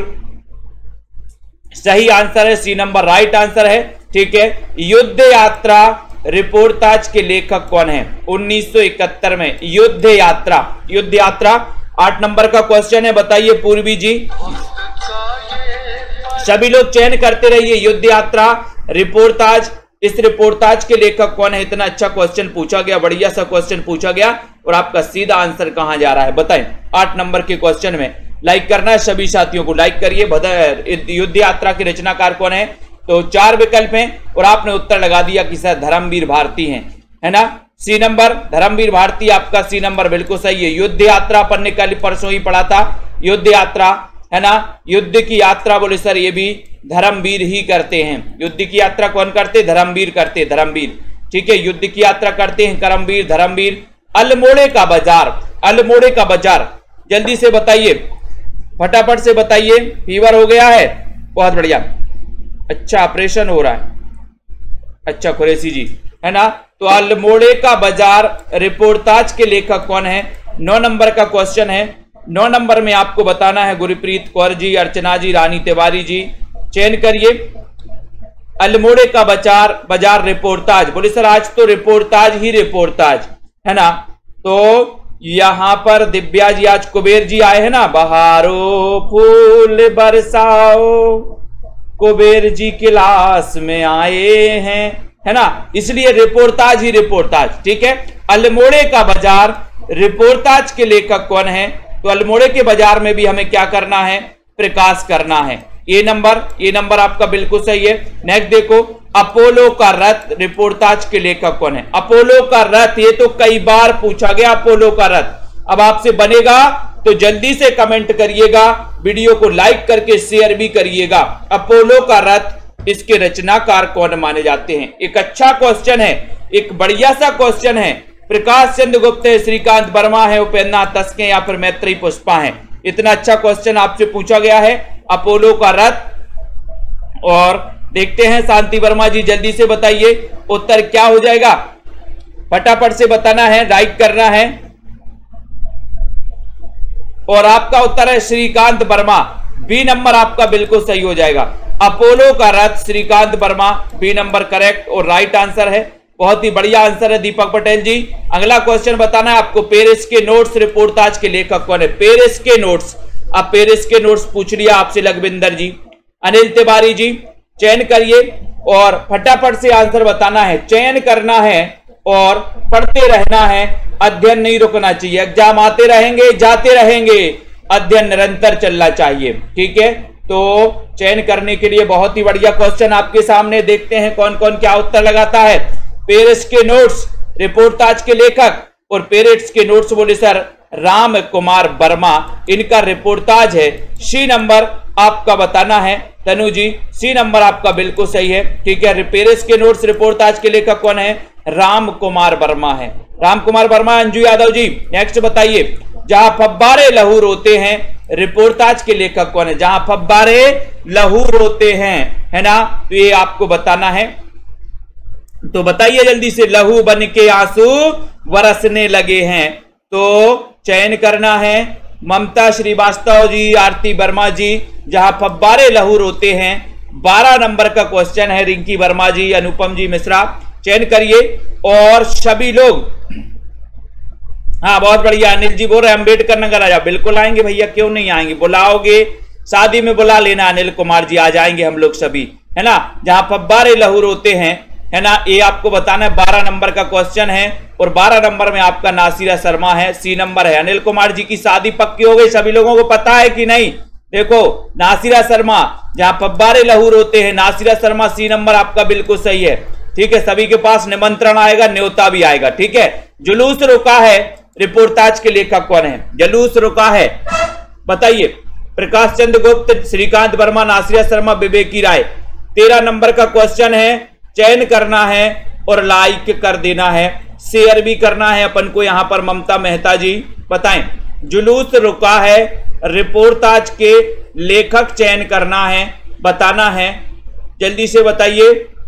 सही आंसर है, सी नंबर राइट आंसर है। ठीक है, युद्ध यात्रा रिपोर्टाज के लेखक कौन है, 1971 में युद्ध यात्रा, युद्ध यात्रा 8 नंबर का क्वेश्चन है, बताइए पूर्वी जी। सभी लोग चयन करते रहिए, युद्ध यात्रा रिपोर्टाज, इस रिपोर्टाज के लेखक कौन है। इतना अच्छा क्वेश्चन पूछा गया, बढ़िया सा क्वेश्चन पूछा गया, और आपका सीधा आंसर कहां जा रहा है बताएं। 8 नंबर के क्वेश्चन में लाइक करना है, सभी साथियों को लाइक करिए। युद्ध यात्रा के रचनाकार कौन है, तो 4 विकल्प हैं और आपने उत्तर लगा दिया कि सर धर्मवीर भारती हैं, है ना, सी नंबर, धर्मवीर भारती आपका सी नंबर बिल्कुल सही है। युद्ध यात्रा अपन ने कल परसों ही पढ़ा था, युद्ध यात्रा, है ना, युद्ध की यात्रा बोले सर ये भी धर्मवीर ही करते हैं। युद्ध की यात्रा कौन करते, धर्मवीर करते, धर्मवीर। ठीक है, युद्ध की यात्रा करते हैं करमवीर, धर्मवीर। अल्मोड़े का बाजार, अल्मोड़े का बाजार, जल्दी से बताइए, फटाफट से बताइए। फीवर हो गया है, बहुत बढ़िया, अच्छा ऑपरेशन हो रहा है, अच्छा कुरैशी जी, है ना। तो अल्मोड़े का बाजार रिपोर्टाज के लेखक कौन है, 9 नंबर का क्वेश्चन है। 9 नंबर में आपको बताना है, गुरप्रीत कौर जी, अर्चना जी, रानी तिवारी जी, चयन करिए। अल्मोड़े का बाजार रिपोर्टाज। बोले सर आज तो रिपोर्टाज ही रिपोर्टाज है ना। तो यहां पर दिव्या जी, आज कुबेर जी आए हैं ना, बहारो फूल बरसाओ, कुबेर जी क्लास में आए हैं, है ना, इसलिए रिपोर्टाज ही रिपोर्टाज। ठीक है, अल्मोड़े का बाजार रिपोर्टाज के लेखक कौन है? तो अल्मोड़े के बाजार में भी हमें क्या करना है? प्रकाश करना है। ये नंबर आपका बिल्कुल सही है। नेक्स्ट देखो, अपोलो का रथ रिपोर्टाज के लेखक कौन है? अपोलो का रथ, ये तो कई बार पूछा गया अपोलो का रथ। अब आपसे बनेगा तो जल्दी से कमेंट करिएगा, वीडियो को लाइक करके शेयर भी करिएगा। अपोलो का रथ, इसके रचनाकार कौन माने जाते हैं? एक अच्छा क्वेश्चन है, एक बढ़िया सा क्वेश्चन है। प्रकाश चंद्र गुप्त है, श्रीकांत वर्मा है, उपेन्द्रनाथ तस्के या फिर मैत्रेयी पुष्पा है। इतना अच्छा क्वेश्चन आपसे पूछा गया है, अपोलो का रथ। और देखते हैं शांति वर्मा जी, जल्दी से बताइए उत्तर क्या हो जाएगा, फटाफट से बताना है, राइट करना है। और आपका उत्तर है श्रीकांत वर्मा, बी नंबर आपका बिल्कुल सही हो जाएगा। अपोलो का रथ Shrikant Verma, B number correct और राइट आंसर है। बहुत ही बढ़िया आंसर है दीपक पटेल जी। अगला क्वेश्चन बताना है आपको, पेरिस के नोट्स रिपोर्टाज के लेखक कौन है? पेरिस के नोट्स, अब पेरिस के नोट्स पूछ लिया आपसे लखविंदर जी। अनिल तिवारी जी चयन करिए और फटाफट से आंसर बताना है, चयन करना है और पढ़ते रहना है, अध्ययन नहीं रुकना चाहिए। एग्जाम आते रहेंगे जाते रहेंगे, अध्ययन निरंतर चलना चाहिए। ठीक है, तो चयन करने के लिए बहुत ही बढ़िया क्वेश्चन आपके सामने, देखते हैं कौन कौन क्या उत्तर लगाता है। पेरिस के नोट्स रिपोर्टाज के लेखक, और पेरिस के नोट्स बोले सर राम कुमार वर्मा, इनका रिपोर्टाज है। सी नंबर आपका बताना है तनु जी, सी नंबर आपका बिल्कुल सही है। ठीक है, पेरिस के नोट्स रिपोर्टाज के लेखक कौन है? राम कुमार वर्मा है, राम कुमार वर्मा। अंजू यादव जी नेक्स्ट बताइए, जहां फब्बारे लहू रोते हैं रिपोर्टाज के लेखक कौन है? जहां फब्बारे लहू रोते हैं, है ना, तो ये आपको बताना है। तो बताइए जल्दी से, लहू बन के आंसू बरसने लगे हैं, तो चयन करना है। ममता श्रीवास्तव जी, आरती वर्मा जी, जहां फब्बारे लहू रोते हैं, 12 नंबर का क्वेश्चन है। रिंकी वर्मा जी, अनुपम जी मिश्रा, चयन करिए। और सभी लोग, हाँ बहुत बढ़िया, अनिल जी बोल रहे अम्बेडकर नगर आ जाओ। बिल्कुल आएंगे भैया, क्यों नहीं आएंगे, बुलाओगे, शादी में बुला लेना अनिल कुमार जी, आ जाएंगे हम लोग सभी, है ना। जहां फब्बारे लहू रोते हैं, है ना, ये आपको बताना है। 12 नंबर का क्वेश्चन है और 12 नंबर में आपका नासिरा शर्मा है, सी नंबर है। अनिल कुमार जी की शादी पक्की हो गई, सभी लोगों को पता है कि नहीं? देखो नासिरा शर्मा, जहां फब्बारे लहू रोते हैं, नासिरा शर्मा, सी नंबर आपका बिल्कुल सही है। ठीक है, सभी के पास निमंत्रण आएगा, न्योता भी आएगा। ठीक है, जुलूस रुका है रिपोर्टाज के लेखक कौन है? जुलूस रुका है, बताइए। प्रकाश चंद्र गुप्त, श्रीकांत वर्मा, नासिरा शर्मा, विवेकी राय। 13 नंबर का क्वेश्चन है, चयन करना है और लाइक कर देना है, शेयर भी करना है अपन को। यहां पर ममता मेहता जी बताएं, जुलूस रुका है रिपोर्टाज के लेखक चयन करना है, बताना है, जल्दी से बताइए।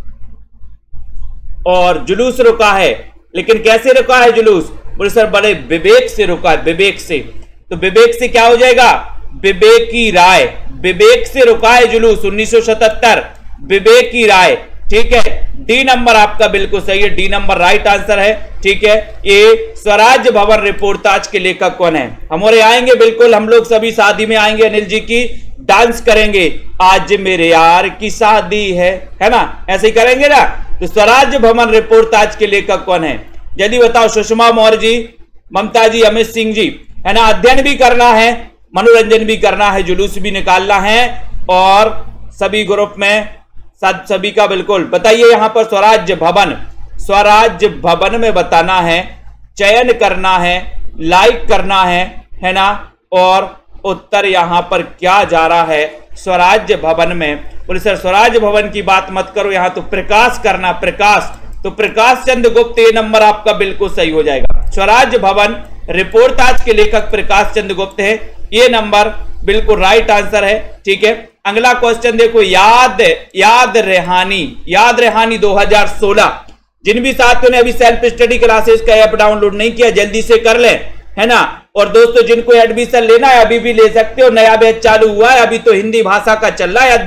और जुलूस रुका है, लेकिन कैसे रुका है जुलूस? बोले सर बड़े विवेक से रुका है, विवेक से। तो विवेक से क्या हो जाएगा? विवेकी राय, विवेक से रुका है जुलूस 1977, विवेकी राय। ठीक है, डी नंबर आपका बिल्कुल सही है, डी नंबर राइट आंसर है। ठीक है, ये स्वराज भवन रिपोर्टाज के लेखक कौन है? हमारे आएंगे बिल्कुल, हम लोग सभी शादी में आएंगे, अनिल जी की डांस करेंगे, आज मेरे यार की शादी है ना, ऐसे ही करेंगे ना। तो स्वराज भवन रिपोर्टाज के लेखक कौन है? जल्दी बताओ। सुषमा मौर्य जी, ममता जी, अमित सिंह जी, है ना। अध्ययन भी करना है, मनोरंजन भी करना है, जुलूस भी निकालना है, और सभी ग्रुप में सभी का बिल्कुल बताइए। यहां पर स्वराज भवन में बताना है, चयन करना है, लाइक करना है ना। और उत्तर यहां पर क्या जा रहा है? स्वराज भवन में। बोले सर स्वराज भवन की बात मत करो, यहां तो प्रकाश करना, प्रकाश। तो प्रकाश चंद्र गुप्त, ये नंबर आपका बिल्कुल सही हो जाएगा। स्वराज भवन रिपोर्टाज के लेखक प्रकाश चंद्र गुप्त है, ये नंबर बिल्कुल राइट आंसर है। ठीक है, अगला क्वेश्चन देखो, याद रेहानी 2016। जिन भी साथियों ने अभी सेल्फ स्टडी क्लासेस का ऐप डाउनलोड नहीं किया, जल्दी से कर लें, है ना। और दोस्तों जिनको एडमिशन लेना है अभी भी ले सकते हो, नया बैच चालू हुआ है, अभी तो हिंदी भाषा का चल रहा है अध्ययन,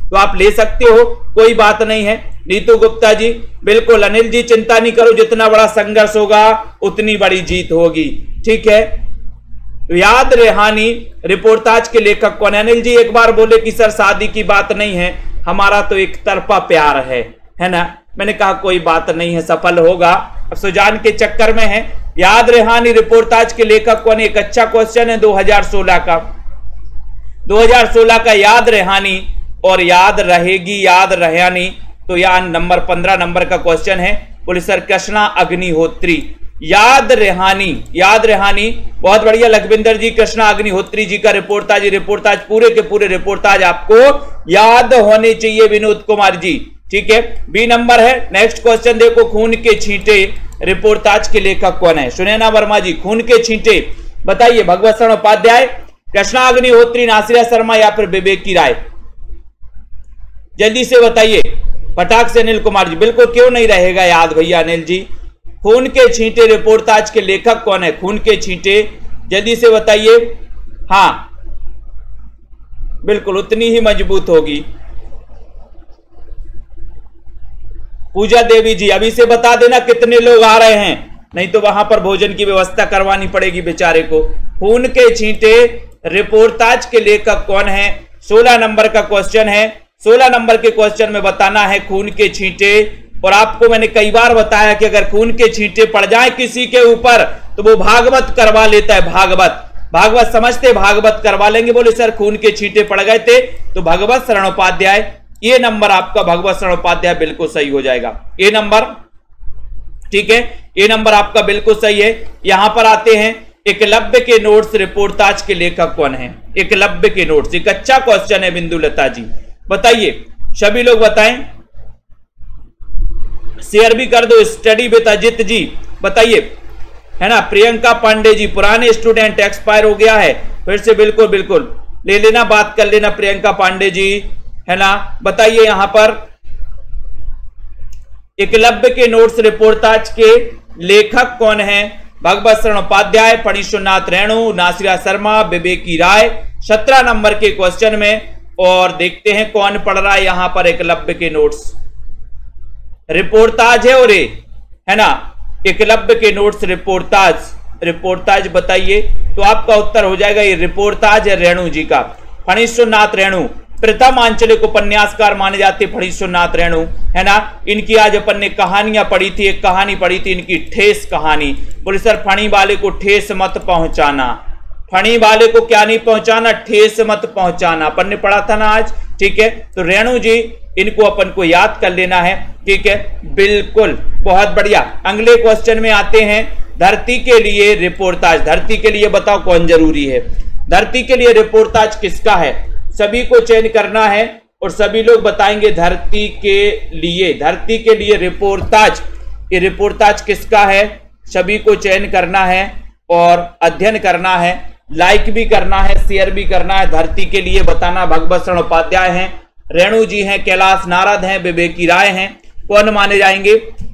तो आप ले सकते हो, कोई बात नहीं है। नीतू गुप्ता जी बिल्कुल, अनिल जी चिंता नहीं करो, जितना बड़ा संघर्ष होगा उतनी बड़ी जीत होगी, ठीक है। तो याद रेहानी रिपोर्टाज के लेखक कौन है? अनिल जी एक बार बोले कि सर शादी की बात नहीं है, हमारा तो एक तरफा प्यार है ना। मैंने कहा कोई बात नहीं है, सफल होगा। अब सुजान के चक्कर में है। याद रेहानी रिपोर्टाज के लेखक कौन है? एक अच्छा क्वेश्चन है 2016 का, 2016 का याद रेहानी, और याद रहेगी याद रेहानी। तो यहाँ नंबर 15 नंबर का क्वेश्चन है, बोले सर कृष्णा अग्निहोत्री। याद रेहानी बहुत बढ़िया लखविंदर जी, कृष्णा अग्निहोत्री जी का रिपोर्टाज पूरे के पूरे रिपोर्टाज आपको याद होने चाहिए विनोद कुमार जी, ठीक है। बी नंबर है। नेक्स्ट क्वेश्चन देखो, खून के छींटे रिपोर्टाज के लेखक कौन है? सुनैना वर्मा जी, खून के छींटे बताइए। भगवत शरण उपाध्याय, कृष्णा अग्निहोत्री, नासिरा शर्मा या फिर विवेकी राय? जल्दी से बताइए फटाक से। अनिल कुमार जी बिल्कुल, क्यों नहीं रहेगा याद भैया अनिल जी। खून के छींटे रिपोर्टाज के लेखक कौन है? खून के छींटे जल्दी से बताइए। हाँ बिल्कुल, उतनी ही मजबूत होगी। पूजा देवी जी अभी से बता देना कितने लोग आ रहे हैं, नहीं तो वहां पर भोजन की व्यवस्था करवानी पड़ेगी बेचारे को। खून के छींटे रिपोर्टाज के लेखक कौन है? 16 नंबर का क्वेश्चन है। 16 नंबर के क्वेश्चन में बताना है खून के छींटे। और आपको मैंने कई बार बताया कि अगर खून के छींटे पड़ जाए किसी के ऊपर तो वो भागवत करवा लेता है। भागवत समझते, भागवत करवा लेंगे। बोले सर खून के छींटे पड़ गए थे, तो भगवत शरण उपाध्याय, ये नंबर आपका भगवत शरण उपाध्याय बिल्कुल सही हो जाएगा। ये नंबर, ठीक है, ये नंबर आपका बिल्कुल सही है। यहां पर आते हैं, एकलव्य के नोट्स रिपोर्टाज के लेखक कौन है? एकलव्य के नोट्स, एक अच्छा क्वेश्चन है बिंदुलता जी, बताइए। सभी लोग बताएं, शेयर भी कर दो। स्टडी विद अजित जी बताइए, है ना। प्रियंका पांडे जी, पुराने स्टूडेंट, एक्सपायर हो गया है फिर से, बिल्कुल ले लेना, बात कर लेना प्रियंका पांडे जी, है ना। बताइए यहां पर एकलव्य के नोट्स रिपोर्टाज के लेखक कौन है? भगवत शरण उपाध्याय, फणीश्वरनाथ रेणु, नासिरा शर्मा, विवेकी राय। 17 नंबर के क्वेश्चन में, और देखते हैं कौन पढ़ रहा है यहां पर एकलव्य के नोट्स रिपोर्टाज है, और है ना एकलव्य के नोट्स रिपोर्टाज बताइए। तो आपका उत्तर हो जाएगा ये रिपोर्टाज है रेणु जी का, फणीश्वरनाथ रेणु। प्रथम आंचलिक उपन्यासकार माने जाते फणीश्वरनाथ रेणु, है ना। इनकी आज अपन ने कहानियां पढ़ी थी, एक कहानी पढ़ी थी इनकी, ठेस कहानी। बोले सर फणी वाले को ठेस मत पहुंचाना, फणी वाले को क्या नहीं पहुंचाना? ठेस मत पहुंचाना, अपन ने पढ़ा था ना आज, ठीक है। तो रेणु जी, इनको अपन को याद कर लेना है, ठीक है, बिल्कुल, बहुत बढ़िया। अगले क्वेश्चन में आते हैं, धरती के लिए रिपोर्टाज। धरती के लिए बताओ कौन जरूरी है? धरती के लिए रिपोर्टाज किसका है? सभी को चयन करना है और सभी लोग बताएंगे धरती के लिए रिपोर्टाज। ये रिपोर्टाज किसका है? सभी को चयन करना है और अध्ययन करना है, लाइक भी करना है, शेयर भी करना है। धरती के लिए बताना भगवत शरण उपाध्याय हैं, रेणु जी हैं, कैलाश नारद हैं, विवेकी राय हैं। कौन माने जाएंगे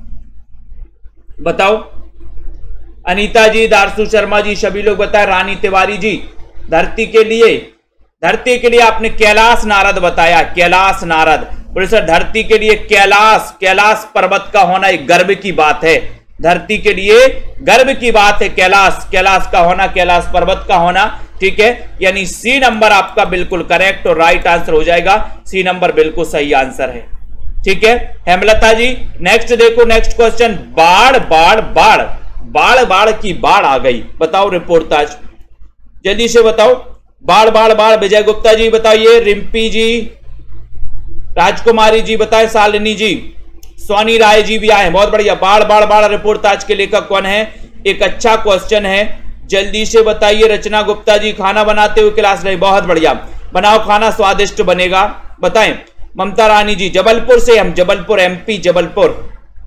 बताओ? अनीता जी, दारसू शर्मा जी, सभी लोग बताए। रानी तिवारी जी, धरती के लिए आपने कैलाश नारद बताया, कैलाश नारद। बोले सर धरती के लिए कैलाश पर्वत का होना एक गर्व की बात है, धरती के लिए गर्व की बात है कैलाश का होना, कैलाश पर्वत का होना, ठीक है। यानी सी नंबर आपका बिल्कुल करेक्ट और राइट आंसर हो जाएगा। सी नंबर बिल्कुल सही आंसर है, ठीक है। हेमलता जी नेक्स्ट देखो, नेक्स्ट क्वेश्चन, बाढ़ की बाढ़ आ गई, बताओ रिपोर्टाज, जल्दी से बताओ। बाढ़, विजय गुप्ता जी बताइए, रिम्पी जी, राजकुमारी जी बताए, शालिनी जी, सोनी राय जी भी आए, बहुत बढ़िया। बाढ़ रिपोर्टाज के लेखक कौन है? एक अच्छा क्वेश्चन है, जल्दी से बताइए। रचना गुप्ता जी, खाना बनाते हुए क्लास नहीं, बहुत बढ़िया, बनाओ खाना स्वादिष्ट बनेगा, बताएं। ममता रानी जी, जबलपुर से, हम जबलपुर एमपी, जबलपुर।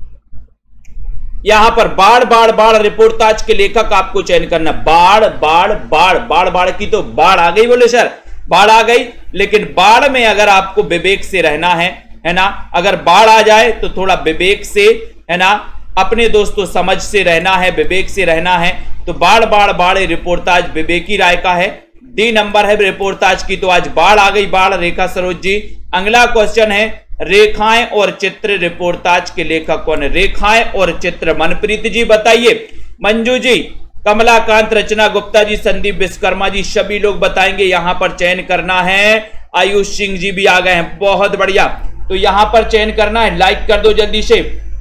यहां पर बाढ़ रिपोर्टाज के लेखक आपको चयन करना। बाढ़ की तो बाढ़ आ गई, बोले सर बाढ़ आ गई, लेकिन बाढ़ में अगर आपको विवेक से रहना है ना, अगर बाढ़ आ जाए तो थोड़ा विवेक से, है ना, अपने दोस्तों समझ से रहना है, विवेक से रहना है। तो बाढ़ रिपोर्टाज विवेकी राय का है। डी नंबर है रिपोर्टाज की। तो आज बाढ़ आ गई, बाढ़, रेखा सरोज जी। अगला क्वेश्चन है रेखाएं और चित्र रिपोर्टाज के लेखक कौन है? रेखाएं और चित्र मनप्रीत जी बताइए, मंजू जी, कमलाकांत, रचना गुप्ता जी, संदीप विश्वकर्मा जी, सभी लोग बताएंगे। यहां पर चयन करना है। आयुष सिंह जी भी आ गए हैं, बहुत बढ़िया। तो यहां पर चयन करना है, लाइक कर दो जल्दी से,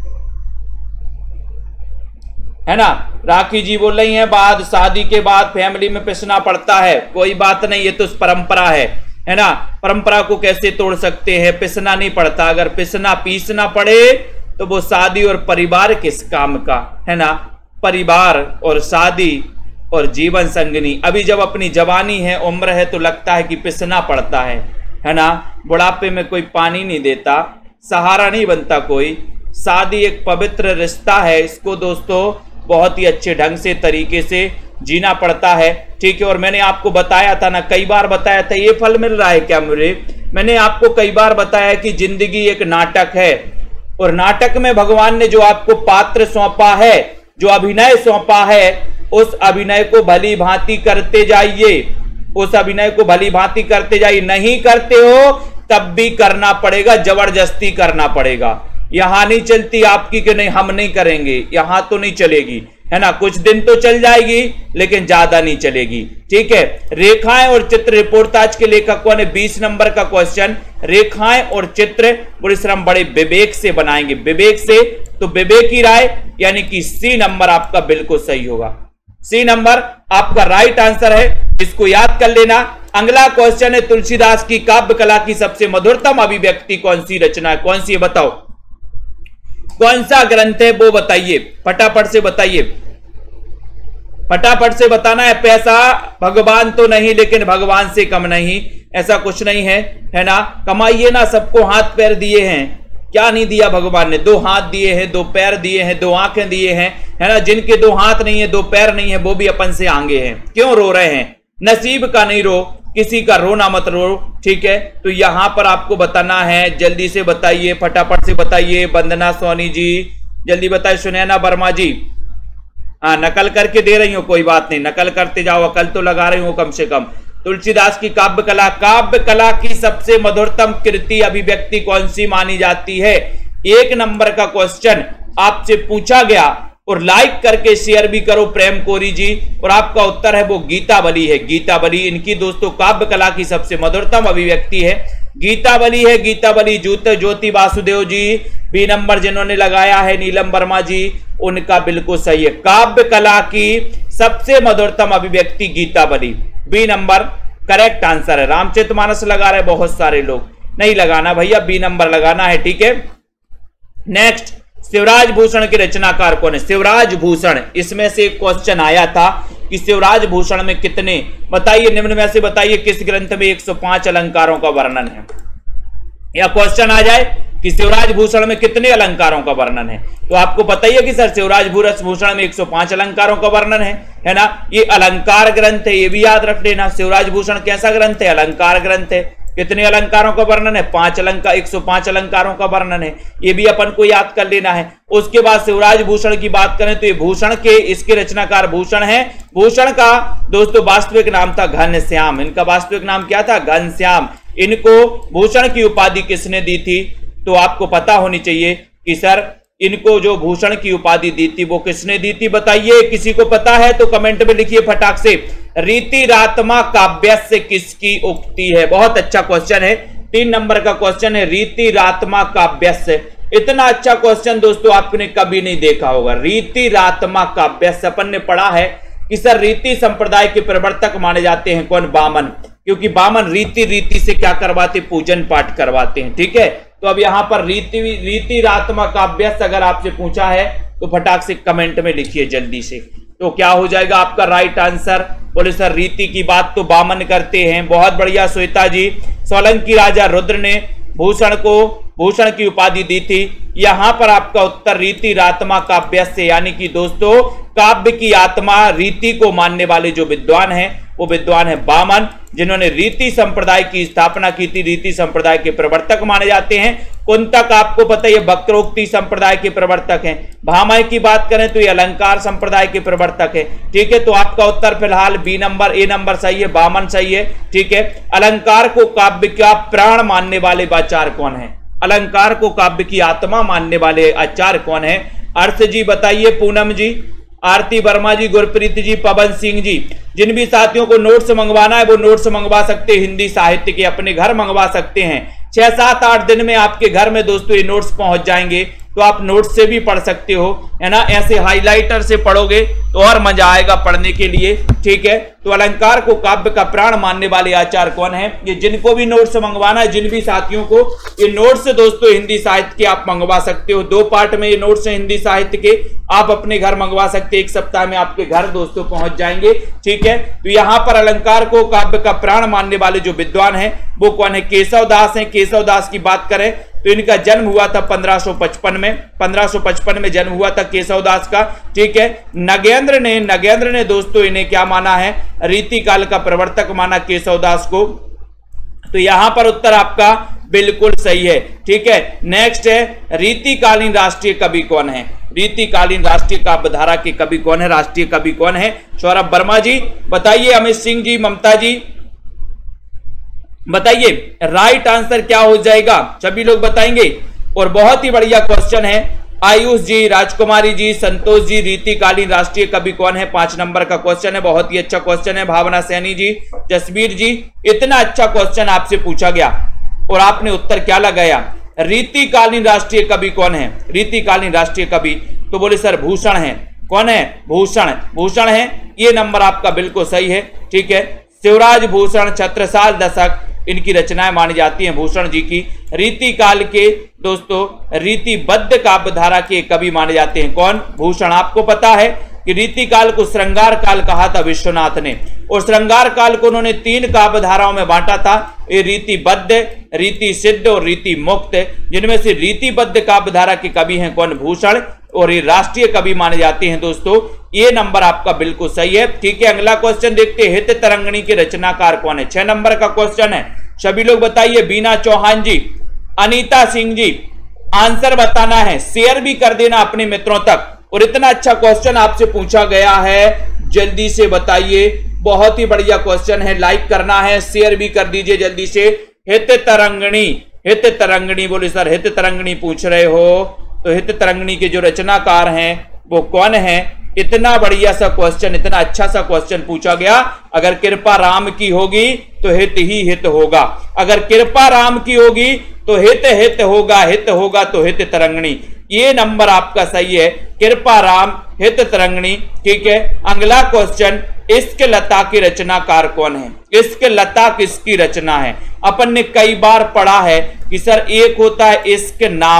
है ना। राखी जी बोल रही हैं बाद शादी के बाद फैमिली में पिसना पड़ता है। कोई बात नहीं, ये तो परंपरा है ना। परंपरा को कैसे तोड़ सकते हैं? पिसना नहीं पड़ता। अगर पीसना पड़े तो वो शादी और परिवार किस काम का, है ना। परिवार और शादी और जीवन संगनी, अभी जब अपनी जवानी है, उम्र है, तो लगता है कि पिसना पड़ता है ना। बुढ़ापे में कोई पानी नहीं देता, सहारा नहीं बनता कोई। शादी एक पवित्र रिश्ता है, इसको दोस्तों बहुत ही अच्छे ढंग से तरीके से जीना पड़ता है, ठीक है। और मैंने आपको बताया था ना, कई बार बताया था, ये फल मिल रहा है क्या मुझे? मैंने आपको कई बार बताया कि जिंदगी एक नाटक है, और नाटक में भगवान ने जो आपको पात्र सौंपा है, जो अभिनय सौंपा है, उस अभिनय को भली भांति करते जाइए, उस अभिनय को भली भांति करते जाइए। नहीं करते हो तब भी करना पड़ेगा, जबरदस्ती करना पड़ेगा। यहां नहीं चलती आपकी कि नहीं हम नहीं करेंगे, यहां तो नहीं चलेगी, है ना। कुछ दिन तो चल जाएगी लेकिन ज्यादा नहीं चलेगी, ठीक है। रेखाएं और चित्र रिपोर्टाज के लेखक कौन है? 20 नंबर का क्वेश्चन। रेखाएं और चित्र परिश्रम बड़े विवेक से बनाएंगे, विवेक से। तो विवेक की राय यानी कि सी नंबर आपका बिल्कुल सही होगा। सी नंबर आपका राइट आंसर है, इसको याद कर लेना। अगला क्वेश्चन है तुलसीदास की काव्य कला की सबसे मधुरतम अभिव्यक्ति कौन सी रचना है? कौन सी है बताओ, कौन सा ग्रंथ है वो बताइए, फटाफट से बताइए, फटाफट से बताना है। पैसा भगवान तो नहीं लेकिन भगवान से कम नहीं, ऐसा कुछ नहीं है ना। कमाइए ना, सबको हाथ पैर दिए हैं, क्या नहीं दिया भगवान ने? 2 हाथ दिए हैं, 2 पैर दिए हैं, 2 आंखें दिए हैं, है ना। जिनके 2 हाथ नहीं है, 2 पैर नहीं है, वो भी अपन से आगे हैं। क्यों रो रहे हैं? नसीब का नहीं रो, किसी का रोना मत रो, ठीक है। तो यहां पर आपको बताना है, जल्दी से बताइए, फटाफट से बताइए। वंदना सोनी जी जल्दी बताइए, सुनैना वर्मा जी, हाँ नकल करके दे रही हो, कोई बात नहीं, नकल करते जाओ, अकल तो लगा रही हो कम से कम। तुलसीदास की काव्य कला की सबसे मधुरतम कृति अभिव्यक्ति कौन सी मानी जाती है? 1 नंबर का क्वेश्चन आपसे पूछा गया, और लाइक करके शेयर भी करो प्रेम कोरी जी। और आपका उत्तर है वो गीतावली है, गीतावली। इनकी दोस्तों काव्य कला की सबसे मधुरतम अभिव्यक्ति है गीतावली है, गीतावली। ज्योति वासुदेव जी, बी नंबर जिन्होंने लगाया है, नीलम वर्मा जी, उनका बिल्कुल सही है। काव्य कला की सबसे मधुरतम अभिव्यक्ति Gitavali, B number correct answer है। रामचरितमानस लगा रहे बहुत सारे लोग, नहीं लगाना भैया, बी नंबर लगाना है, ठीक है। नेक्स्ट, शिवराज भूषण के रचनाकार कौन है? शिवराज भूषण, इसमें से एक क्वेश्चन आया था कि शिवराज भूषण में कितने, बताइए निम्न में से बताइए किस ग्रंथ में 105 अलंकारों का वर्णन है? या क्वेश्चन आ जाए कि शिवराज भूषण में कितने अलंकारों का वर्णन है, तो आपको बताइए कि सर शिवराज भूषण में 105 अलंकारों का वर्णन है ना। ये अलंकार ग्रंथ है, ये भी याद रख लेना। शिवराज भूषण कैसा ग्रंथ है? अलंकार ग्रंथ है। कितने अलंकारों का वर्णन है? 5 अलंकार, 105 अलंकारों का वर्णन है, ये भी अपन को याद कर लेना है। उसके बाद शिवराज भूषण की बात करें तो ये भूषण के, इसके रचनाकार भूषण है। भूषण का दोस्तों वास्तविक नाम था घनश्याम, इनका वास्तविक नाम क्या था? घनश्याम। इनको भूषण की उपाधि किसने दी थी? तो आपको पता होनी चाहिए कि सर इनको जो भूषण की उपाधि दी थी वो किसने दी थी, बताइए। किसी को पता है तो कमेंट में लिखिए फटाक से। रीतिरात्मा काव्यस्य किसकी उक्ति है? बहुत अच्छा क्वेश्चन है, 3 नंबर का क्वेश्चन है, रीतिरात्मा काव्यस्य। इतना अच्छा क्वेश्चन दोस्तों आपने कभी नहीं देखा होगा। रीतिरात्मा काव्यस्य, अपन ने पढ़ा है कि सर रीति संप्रदाय के प्रवर्तक माने जाते हैं कौन? वामन, क्योंकि वामन रीति से क्या करवाते? पूजन पाठ करवाते हैं, ठीक है। तो अब यहां पर रीतिरात्मा काव्यस्य अगर आपसे पूछा है तो फटाक से कमेंट में लिखिए जल्दी से। तो क्या हो जाएगा आपका राइट आंसर? बोले सर रीति की बात तो वामन करते हैं, बहुत बढ़िया श्वेता जी। सोलंकी राजा रुद्र ने भूषण को भूषण की उपाधि दी थी। यहां पर आपका उत्तर रीतिरात्मा काव्यस्य, यानी कि दोस्तों काव्य की आत्मा रीति को मानने वाले जो विद्वान हैं वो विद्वान है वामन, जिन्होंने रीति संप्रदाय की स्थापना की थी, रीति संप्रदाय के प्रवर्तक माने जाते हैं। कुंतक आपको पता है ये वक्रोक्ति संप्रदाय के प्रवर्तक हैं। भामह की बात करें तो ये अलंकार संप्रदाय के प्रवर्तक है। ठीक है, तो आपका उत्तर फिलहाल बी नंबर, ए नंबर सही है, वामन सही है। ठीक है, अलंकार को काव्य का प्राण मानने वाले आचार्य कौन है? अलंकार को काव्य की आत्मा मानने वाले आचार्य कौन है? अर्थ जी बताइए, पूनम जी, आरती वर्मा जी, गुरप्रीत जी, पवन सिंह जी। जिन भी साथियों को नोट्स मंगवाना है वो नोट्स मंगवा सकते हैं, हिंदी साहित्य के अपने घर मंगवा सकते हैं। 6, 7, 8 दिन में आपके घर में दोस्तों ये नोट्स पहुंच जाएंगे, तो आप नोट्स से भी पढ़ सकते हो, है ना। ऐसे हाइलाइटर से पढ़ोगे तो और मजा आएगा पढ़ने के लिए। ठीक है, तो अलंकार को काव्य का प्राण मानने वाले आचार्य कौन है? ये जिनको भी नोट्स मंगवाना है, जिन भी साथियों को ये नोट्स दोस्तों हिंदी साहित्य के आप मंगवा सकते हो। 2 पार्ट में ये नोट्स हैं हिंदी साहित्य के, आप अपने घर मंगवा सकते हैं। 1 सप्ताह में आपके घर दोस्तों पहुंच जाएंगे। ठीक है, तो यहां पर अलंकार को काव्य का प्राण मानने वाले जो विद्वान है वो कौन है? केशव दास है। केशव दास की बात करें तो इनका जन्म हुआ था 1555 में, 1555 में जन्म हुआ था केशव दास का। ठीक है, नगेंद्र ने दोस्तों इन्हें क्या माना है? रीति काल का प्रवर्तक माना केशव दास को। तो यहां पर उत्तर आपका बिल्कुल सही है। ठीक है, नेक्स्ट है रीतिकालीन राष्ट्रीय कवि कौन है? रीतिकालीन राष्ट्रीय काव्यधारा के कवि कौन है? राष्ट्रीय कवि कौन है? सौरभ वर्मा जी बताइए, अमित सिंह जी, ममता जी बताइए राइट आंसर क्या हो जाएगा? सभी लोग बताएंगे। और बहुत ही बढ़िया क्वेश्चन है। आयुष जी, राजकुमारी जी, संतोष जी, रीतिकालीन राष्ट्रीय कवि कौन है? 5 नंबर का क्वेश्चन है, बहुत ही अच्छा क्वेश्चन है। भावना सैनी जी, जसवीर जी, इतना अच्छा क्वेश्चन आपसे पूछा गया और आपने उत्तर क्या लगाया? रीतिकालीन राष्ट्रीय कवि कौन है? रीतिकालीन राष्ट्रीय कवि तो बोले सर भूषण है। कौन है? भूषण है। ये नंबर आपका बिल्कुल सही है। ठीक है, शिवराज भूषण, छत्रसाल दशक इनकी रचनाएं मानी जाती हैं भूषण जी की। रीति काल के दोस्तों रीतिबद्ध काव्यधारा के कवि माने जाते हैं। कौन? भूषण। आपको पता है कि रीति काल को श्रृंगार काल कहा था विश्वनाथ ने, और श्रृंगार काल को उन्होंने 3 काव्यधाराओं में बांटा था, ये रीतिबद्ध, रीति सिद्ध और रीति मुक्त, जिनमें से रीतिबद्ध काव्यधारा के कवि हैं कौन? भूषण, और ये राष्ट्रीय कवि माने जाते हैं दोस्तों। ये नंबर आपका बिल्कुल सही है। ठीक है, अगला क्वेश्चन देखते हैं, हित तरंगिणी के रचनाकार कौन है? 6 नंबर का क्वेश्चन है। सभी लोग बताइए, बीना चौहान जी, अनीता सिंह जी, आंसर बताना है, शेयर भी कर देना अपने मित्रों तक। और इतना अच्छा क्वेश्चन आपसे पूछा गया है, जल्दी से बताइए, बहुत ही बढ़िया क्वेश्चन है, लाइक करना है, शेयर भी कर दीजिए जल्दी से। हित तरंगिणी बोले सर हित तरंगिणी पूछ रहे हो, तो हित तरंगिणी के जो रचनाकार हैं वो कौन है? इतना बढ़िया सा क्वेश्चन, इतना अच्छा सा क्वेश्चन पूछा गया। अगर कृपा राम की होगी तो हित ही हित होगा, अगर कृपा राम की होगी तो हित होगा, हित होगा तो हित तरंगिणी। ये नंबर आपका सही है, कृपा राम, हित तरंगिणी। ठीक है, अगला क्वेश्चन, इश्क लता की रचनाकार कौन है? इश्क लता किसकी रचना है? अपन ने कई बार पढ़ा है कि सर एक होता है इश्क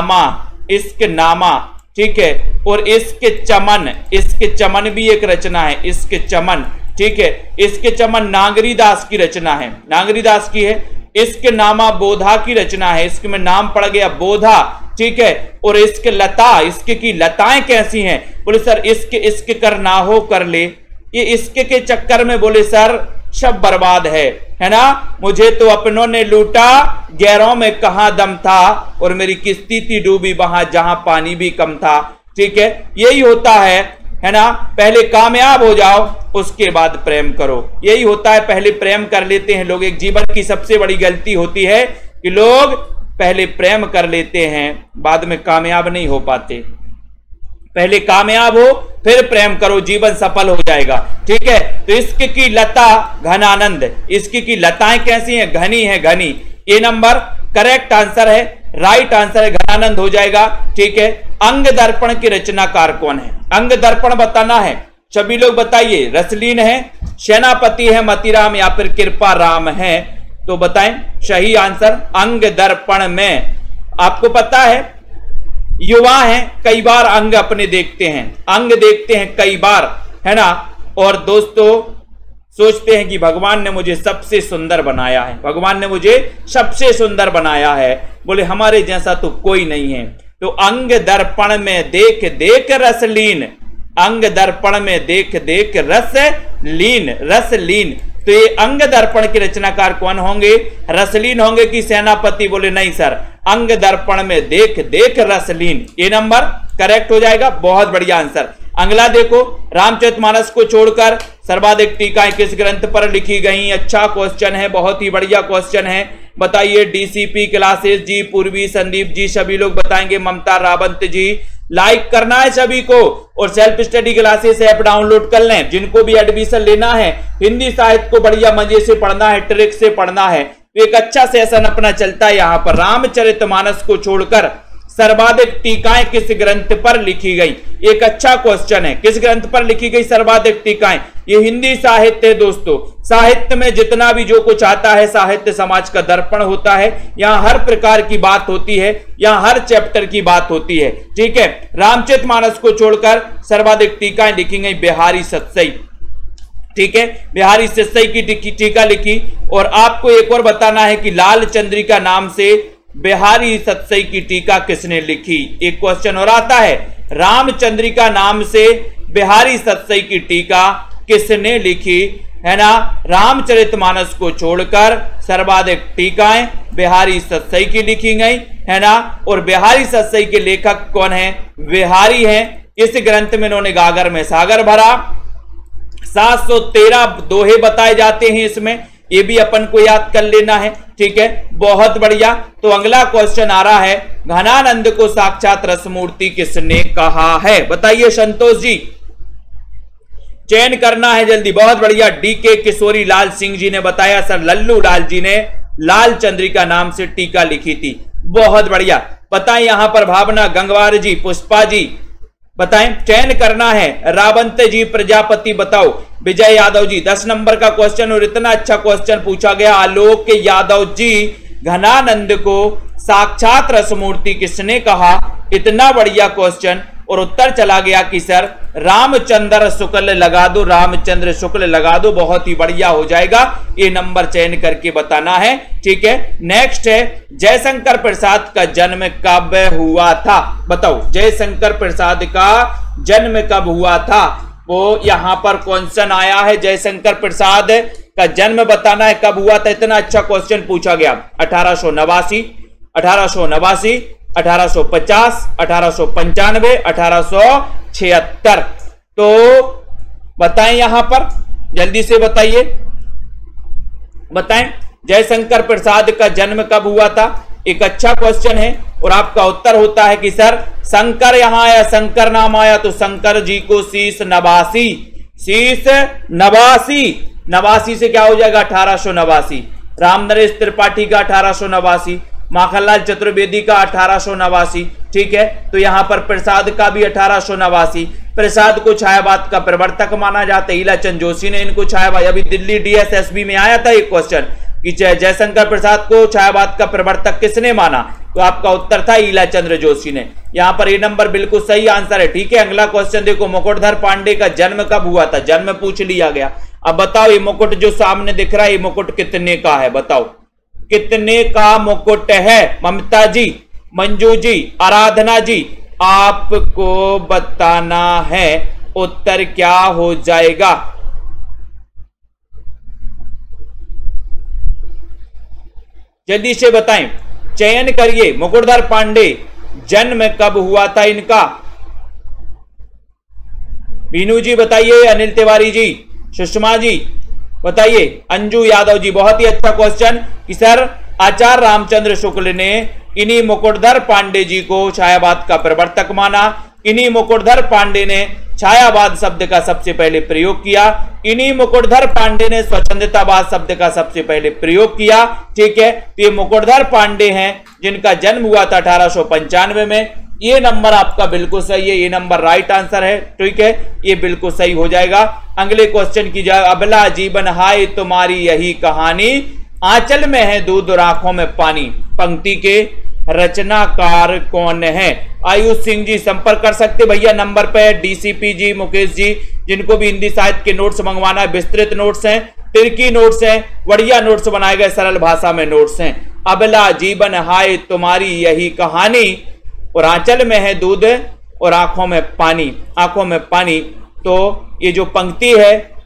नामा, ठीक है, और इश्क चमन भी एक रचना है, इश्क चमन। ठीक है, इश्क चमन नागरी दास की रचना है, नागरी दास की है। इश्क नामा बोधा की रचना है, इश्क में नाम पड़ गया बोधा। ठीक है, और इश्क लता, इश्क की लताएं कैसी हैं? बोले सर इश्क कर ना हो कर ले, ये इश्क के चक्कर में बोले सर सब बर्बाद है ना। मुझे तो अपनों ने लूटा, गैरों में कहां दम था, और मेरी किस्ती थी डूबी वहां जहां पानी भी कम था। ठीक है, यही होता है ना। पहले कामयाब हो जाओ उसके बाद प्रेम करो, यही होता है। पहले प्रेम कर लेते हैं लोग, एक जीवन की सबसे बड़ी गलती होती है कि लोग पहले प्रेम कर लेते हैं, बाद में कामयाब नहीं हो पाते। पहले कामयाब हो फिर प्रेम करो, जीवन सफल हो जाएगा। ठीक है, तो इश्क की लता घनानंद, इश्क की लताएं कैसी हैं? घनी है, घनी। ये नंबर करेक्ट आंसर है, राइट आंसर है, घनानंद हो जाएगा। ठीक है, अंग दर्पण की रचनाकार कौन है? अंग दर्पण बताना है, सभी लोग बताइए। रसलीन है, सेनापति है, मतीराम या फिर कृपा राम है? तो बताएं सही आंसर। अंग दर्पण में आपको पता है युवा हैं, कई बार अंग अपने देखते हैं, अंग देखते हैं कई बार, है ना। और दोस्तों सोचते हैं कि भगवान ने मुझे सबसे सुंदर बनाया है, भगवान ने मुझे सबसे सुंदर बनाया है, बोले हमारे जैसा तो कोई नहीं है। तो अंग दर्पण में देख देख रसलीन, अंग दर्पण में देख देख रसलीन, रसलीन। तो ये अंग दर्पण के रचनाकार कौन होंगे? रसलीन होंगे कि सेनापति? बोले नहीं सर, अंग दर्पण में देख देख रसलीन, ये नंबर करेक्ट हो जाएगा। बहुत बढ़िया आंसर। अगला देखो, रामचरितमानस को छोड़कर सर्वाधिक टीकाएं किस ग्रंथ पर लिखी गई? अच्छा क्वेश्चन है, बहुत ही बढ़िया क्वेश्चन है। बताइए। डीसीपी क्लासेस जी, पूर्वी, संदीप जी, सभी लोग बताएंगे। ममता रावंत जी, लाइक करना है सभी को और self study classes app download कर लें। जिनको भी एडमिशन लेना है, हिंदी साहित्य को बढ़िया मजे से पढ़ना है, ट्रिक से पढ़ना है, तो एक अच्छा सेशन अपना चलता है यहाँ पर। रामचरितमानस को छोड़कर सर्वाधिक टीकाएं किस ग्रंथ पर लिखी गई? एक अच्छा क्वेश्चन है। किस ग्रंथ पर लिखी गई सर्वाधिक टीकाएं? ये हिंदी साहित्य है दोस्तों। साहित्य में जितना भी जो कुछ आता है, साहित्य समाज का दर्पण होता है। यहाँ हर प्रकार की बात होती है, यहाँ हर चैप्टर की बात होती है। ठीक है। रामचरितमानस को छोड़कर सर्वाधिक टीकाएं लिखी गई बिहारी सतसई। ठीक है, बिहारी सतसई की टीका लिखी। और आपको एक और बताना है कि लाल चंद्रिका नाम से बिहारी सतसई की टीका किसने लिखी? एक क्वेश्चन और आता है, रामचंद्रिका नाम से बिहारी सतसई की टीका किसने लिखी? है ना। रामचरितमानस को छोड़कर सर्वाधिक टीकाएं बिहारी सतसई की लिखी गई, है ना। और बिहारी सतसई के लेखक कौन है? बिहारी हैं। इस ग्रंथ में इन्होंने गागर में सागर भरा। 713 दोहे बताए जाते हैं इसमें, ये भी अपन को याद कर लेना है। ठीक है, बहुत बढ़िया। तो अगला क्वेश्चन आ रहा है, घनानंद को साक्षात रसमूर्ति किसने कहा है? बताइए संतोष जी, चयन करना है जल्दी। बहुत बढ़िया। डीके किशोरी लाल सिंह जी ने बताया सर लल्लू लाल जी ने लाल चंद्रिका नाम से टीका लिखी थी। बहुत बढ़िया। बताएं यहां पर भावना गंगवार जी, पुष्पा जी बताएं। चयन करना है, रावंत जी, प्रजापति बताओ, विजय यादव जी। 10 नंबर का क्वेश्चन और इतना अच्छा क्वेश्चन पूछा गया। आलोक यादव जी, घनानंद को साक्षात रसमूर्ति किसने कहा? इतना बढ़िया क्वेश्चन। और उत्तर चला गया कि सर रामचंद्र शुक्ल लगा दो, रामचंद्र शुक्ल लगा दो। बहुत ही बढ़िया हो जाएगा। ये नंबर चयन करके बताना है। ठीक है। नेक्स्ट है, जयशंकर प्रसाद का जन्म कब हुआ था? बताओ, जयशंकर प्रसाद का जन्म कब हुआ था? वो यहां पर क्वेश्चन आया है, जयशंकर प्रसाद का जन्म बताना है कब हुआ था। इतना अच्छा क्वेश्चन पूछा गया। 1889, 1889, 1850, 1895, 1876। तो बताएं यहां पर, जल्दी से बताइए, बताएं जयशंकर प्रसाद का जन्म कब हुआ था? एक अच्छा क्वेश्चन है। और आपका उत्तर होता है कि सर शंकर यहां आया, शंकर नाम आया तो शंकर जी को शीश नवासी, शीश नवासी, नवासी से क्या हो जाएगा? 1889। रामनरेश त्रिपाठी का 1889, माखनलाल चतुर्वेदी का 1889। ठीक है। तो यहां पर प्रसाद का भी 1889। प्रसाद को छायावाद का प्रवर्तक माना जाता है। ईलाचंद जोशी ने इनको छायावाद, अभी दिल्ली डीएसएसबी में आया था एक क्वेश्चन कि जयशंकर प्रसाद को छायावाद का प्रवर्तक किसने माना? तो आपका उत्तर था ईलाचंद्र जोशी ने। यहां पर ये नंबर बिल्कुल सही आंसर है। ठीक है। अगला क्वेश्चन देखो, मुकुटधर पांडे का जन्म कब हुआ था? जन्म पूछ लिया गया। अब बताओ, ये मुकुट जो सामने दिख रहा है, ये मुकुट कितने का है? बताओ कितने का मुकुट है? ममता जी, मंजू जी, आराधना जी, आपको बताना है। उत्तर क्या हो जाएगा? जल्दी से बताएं, चयन करिए। मुकुटधर पांडे जन्म कब हुआ था इनका? बीनू जी बताइए, अनिल तिवारी जी, सुषमा जी बताइए, अंजू यादव जी। बहुत ही अच्छा क्वेश्चन कि सर आचार्य रामचंद्र शुक्ल ने इन्हीं मुकुटधर पांडे जी को छायावाद का प्रवर्तक माना। इन्हीं मुकुटधर पांडे ने छायावाद शब्द का सबसे पहले प्रयोग किया। इन्हीं मुकुटधर पांडे ने स्वच्छंदतावाद शब्द का सबसे पहले प्रयोग किया। ठीक है। तो ये मुकुटधर पांडे हैं जिनका जन्म हुआ था 1895 में। ये नंबर आपका बिल्कुल सही है, ये नंबर राइट आंसर है। ठीक है, ये बिल्कुल सही हो जाएगा। अगले क्वेश्चन की जाए, अबला जीवन हाय तुम्हारी यही कहानी, आंचल में है दूध और आंखों में पानी। पंक्ति के रचनाकार कौन है? आयुष सिंह जी संपर्क कर सकते भैया नंबर पे। डीसीपी जी, मुकेश जी, जिनको भी हिंदी साहित्य के नोट्स मंगवाना है, विस्तृत नोट्स हैं, तिरकी नोट्स हैं, बढ़िया नोट्स बनाए गए, सरल भाषा में नोट्स हैं। अबला जीवन हाय तुम्हारी यही कहानी, और आंचल में है दूध और आंखों में पानी, आंखों में पानी। तो ये जो पंक्ति है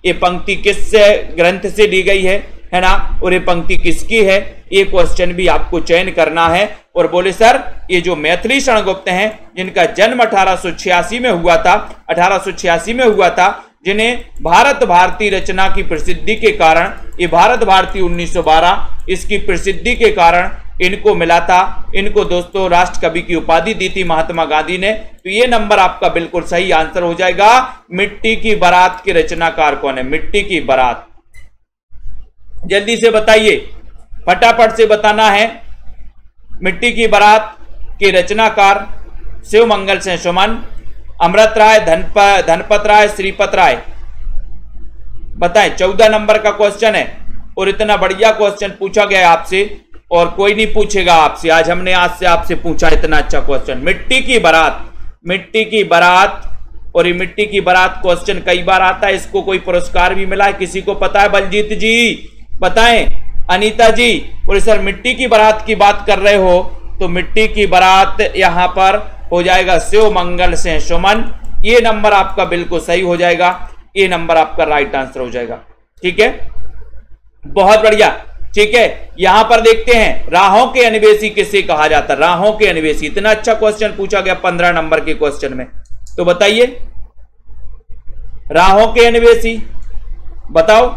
ये पंक्ति किस ग्रंथ से ली गई है ना, और ये पंक्ति किसकी है, ये क्वेश्चन भी आपको चयन करना है। और बोले सर ये जो मैथिली शरणगुप्त हैं जिनका जन्म 1886 में हुआ था, 1886 में हुआ था, जिन्हें भारत भारती रचना की प्रसिद्धि के कारण, ये भारत भारती 1912 इसकी प्रसिद्धि के कारण इनको मिला था। इनको दोस्तों राष्ट्र कवि की उपाधि दी थी महात्मा गांधी ने। तो ये नंबर आपका बिल्कुल सही आंसर हो जाएगा। मिट्टी की बारात के रचनाकार कौन है? मिट्टी की बारात, जल्दी से बताइए, फटाफट से बताना है। मिट्टी की बारात के रचनाकार शिवमंगल सिंह सुमन, अमृत राय, धनपत राय, श्रीपत राय, बताएं। 14 नंबर का क्वेश्चन है और इतना बढ़िया क्वेश्चन पूछा गया है आपसे और कोई नहीं पूछेगा आपसे। आज हमने आज से आपसे पूछा इतना अच्छा क्वेश्चन। मिट्टी की बारात, मिट्टी की बारात, और ये मिट्टी की बारात क्वेश्चन कई बार आता है। इसको कोई पुरस्कार भी मिला है, किसी को पता है? बलजीत जी बताएं, अनीता जी। और सर मिट्टी की बारात की बात कर रहे हो तो मिट्टी की बारात यहां पर हो जाएगा शिवमंगल सिंह सुमन। ये नंबर आपका बिल्कुल सही हो जाएगा, ये नंबर आपका राइट आंसर हो जाएगा। ठीक है, बहुत बढ़िया। ठीक है, यहां पर देखते हैं राहों के अन्वेषी किसे कहा जाता है? राहों के अन्वेषी, इतना अच्छा क्वेश्चन पूछा गया 15 नंबर के क्वेश्चन में। तो बताइए राहों के अन्वेषी, बताओ,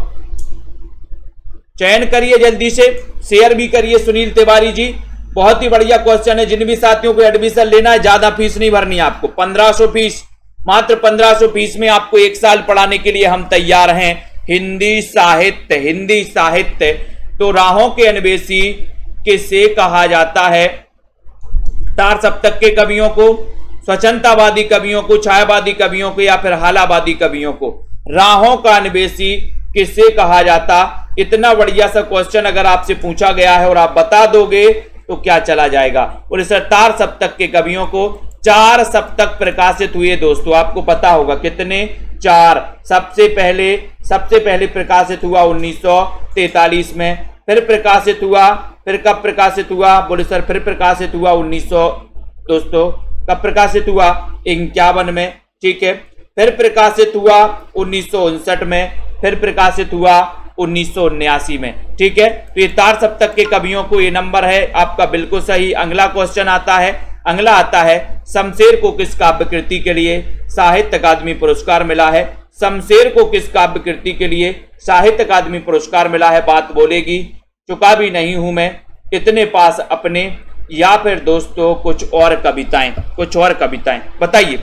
चयन करिए जल्दी से, शेयर भी करिए। सुनील तिवारी जी, बहुत ही बढ़िया क्वेश्चन है। जिन भी साथियों को एडमिशन लेना है, ज्यादा फीस नहीं भरनी है आपको, 1500 फीस, मात्र 1500 फीस में आपको 1 साल पढ़ाने के लिए हम तैयार हैं। हिंदी साहित्य, हिंदी साहित्य। तो राहों के अन्वेषी किसे कहा जाता है? तार सप्तक के कवियों को, स्वच्छंदतावादी कवियों को, छायावादी कवियों को, या फिर हालावादी कवियों को? राहों का अन्वेषी किसे कहा जाता? इतना बढ़िया सा क्वेश्चन अगर आपसे पूछा गया है और आप बता दोगे तो क्या चला जाएगा। और सर तार सप्तक के कवियों को 4 सप्तक प्रकाशित हुए दोस्तों, आपको पता होगा कितने? 4। सबसे पहले प्रकाशित हुआ 1943 में, फिर प्रकाशित हुआ, फिर कब प्रकाशित हुआ? बोले सर फिर प्रकाशित हुआ 1900, दोस्तों कब प्रकाशित हुआ? 51 में। ठीक है, फिर प्रकाशित हुआ 1959 में, फिर प्रकाशित हुआ 1979 में। ठीक है, तो ये तार सप्तक के कवियों को ये नंबर है आपका बिल्कुल सही। अगला क्वेश्चन आता है, अगला आता है शमशेर को किस काव्य कृति के लिए साहित्य अकादमी पुरस्कार मिला है? शमशेर को किस काव्य कृति के लिए साहित्य अकादमी पुरस्कार मिला है? बात बोलेगी। चुका भी नहीं हूं मैं, इतने पास अपने, या फिर दोस्तों कुछ और कविताएं, कुछ और कविताएं, बताइए।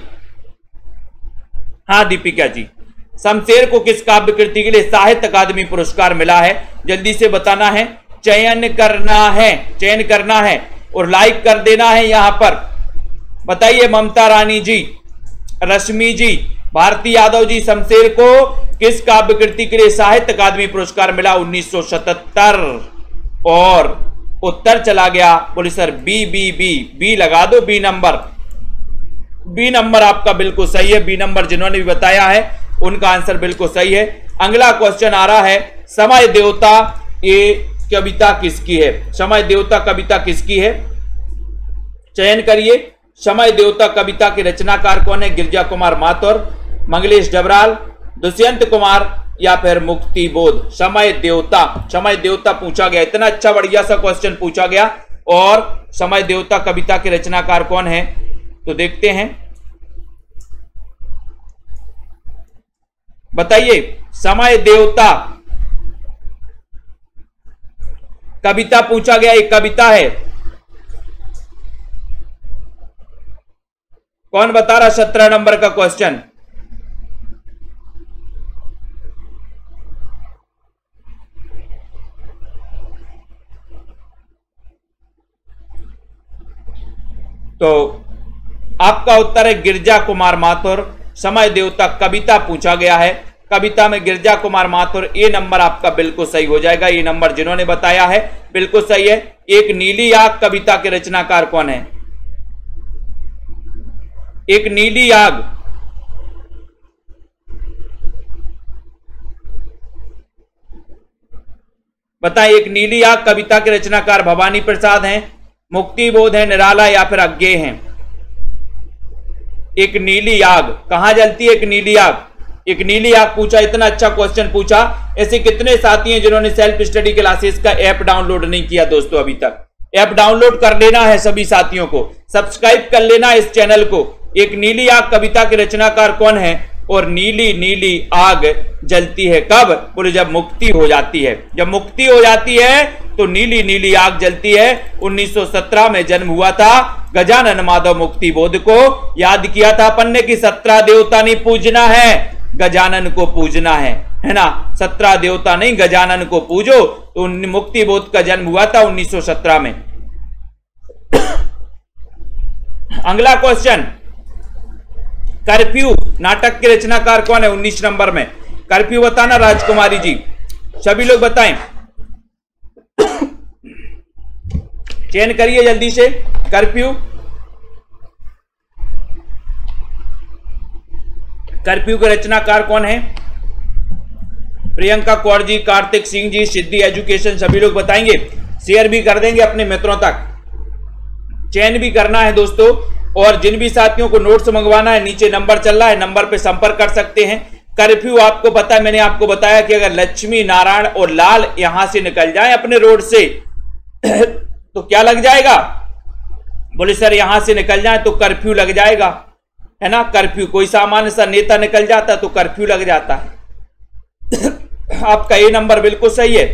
हाँ दीपिका जी, शमशेर को किस काव्य कृति के लिए साहित्य अकादमी पुरस्कार मिला है? जल्दी से बताना है, चयन करना है, चयन करना है और लाइक कर देना है यहां पर। बताइए ममता रानी जी, रश्मि जी, भारती यादव जी, शमशेर को किस काव्य कृति के लिए साहित्य अकादमी पुरस्कार मिला? 1977। और उत्तर चला गया, बोले सर बी लगा दो, बी नंबर आपका बिल्कुल सही है। बी नंबर जिन्होंने भी बताया है उनका आंसर बिल्कुल सही है। अगला क्वेश्चन आ रहा है, समय देवता ये कविता किसकी है? समय देवता कविता किसकी है? चयन करिए। समय देवता कविता के रचनाकार कौन है? गिरजा कुमार माथुर, मंगलेश डबराल, दुष्यंत कुमार, या फिर मुक्ति बोध? समय देवता, समय देवता पूछा गया, इतना अच्छा बढ़िया सा क्वेश्चन पूछा गया। और समय देवता कविता के रचनाकार कौन है? तो देखते हैं, बताइए। समय देवता कविता पूछा गया, एक कविता है, कौन बता रहा? 17 नंबर का क्वेश्चन। तो आपका उत्तर है गिरजा कुमार माथुर। समय देवता कविता पूछा गया है, कविता में गिरजा कुमार माथुर, ये नंबर आपका बिल्कुल सही हो जाएगा। ये नंबर जिन्होंने बताया है बिल्कुल सही है। एक नीली आग कविता के रचनाकार कौन है? एक नीली आग, बताएं। एक नीली आग कविता के रचनाकार भवानी प्रसाद हैं, मुक्ति बोध है, निराला, या फिर अज्ञेय हैं? एक नीली आग कहां जलती है? एक नीली आग, एक नीली आंख पूछा, इतना अच्छा क्वेश्चन पूछा। ऐसे कितने साथी हैं जिन्होंने सेल्फ स्टडी क्लासेस का ऐप डाउनलोड नहीं किया दोस्तों अभी तक? ऐप डाउनलोड कर लेना है सभी साथियों को, सब्सक्राइब कर लेना इस चैनल को। एक नीली आग कविता के रचनाकार कौन है? और नीली नीली आग जलती है कब? बोले जब मुक्ति हो जाती है। जब मुक्ति हो जाती है तो नीली नीली आग जलती है। 1917 में जन्म हुआ था। गजानन माधव मुक्ति बोध को याद किया था अपन ने कि 17 देवता नहीं पूजना है, गजानन को पूजना है ना। 17 देवता नहीं, गजानन को पूजो। तो मुक्ति बोध का जन्म हुआ था 1917 में। अगला क्वेश्चन, कर्फ्यू नाटक के रचनाकार कौन है? 19 नंबर में कर्फ्यू बताना राजकुमारी जी, सभी लोग बताएं, चयन करिए जल्दी से। कर्फ्यू, कर्फ्यू के रचनाकार कौन है? प्रियंका कौर जी, कार्तिक सिंह जी, सिद्धि एजुकेशन, सभी लोग बताएंगे। शेयर भी कर देंगे अपने मित्रों तक, चयन भी करना है दोस्तों। और जिन भी साथियों को नोट्स मंगवाना है, नीचे नंबर चल रहा है, नंबर पे संपर्क कर सकते हैं। कर्फ्यू आपको पता है, मैंने आपको बताया कि अगर लक्ष्मी नारायण और लाल यहां से निकल जाए अपने रोड से तो क्या लग जाएगा? बोले सर यहां से निकल जाए तो कर्फ्यू लग जाएगा, है ना। कर्फ्यू, कोई सामान्य सा नेता निकल जाता तो कर्फ्यू लग जाता है। आपका ये नंबर बिल्कुल सही है।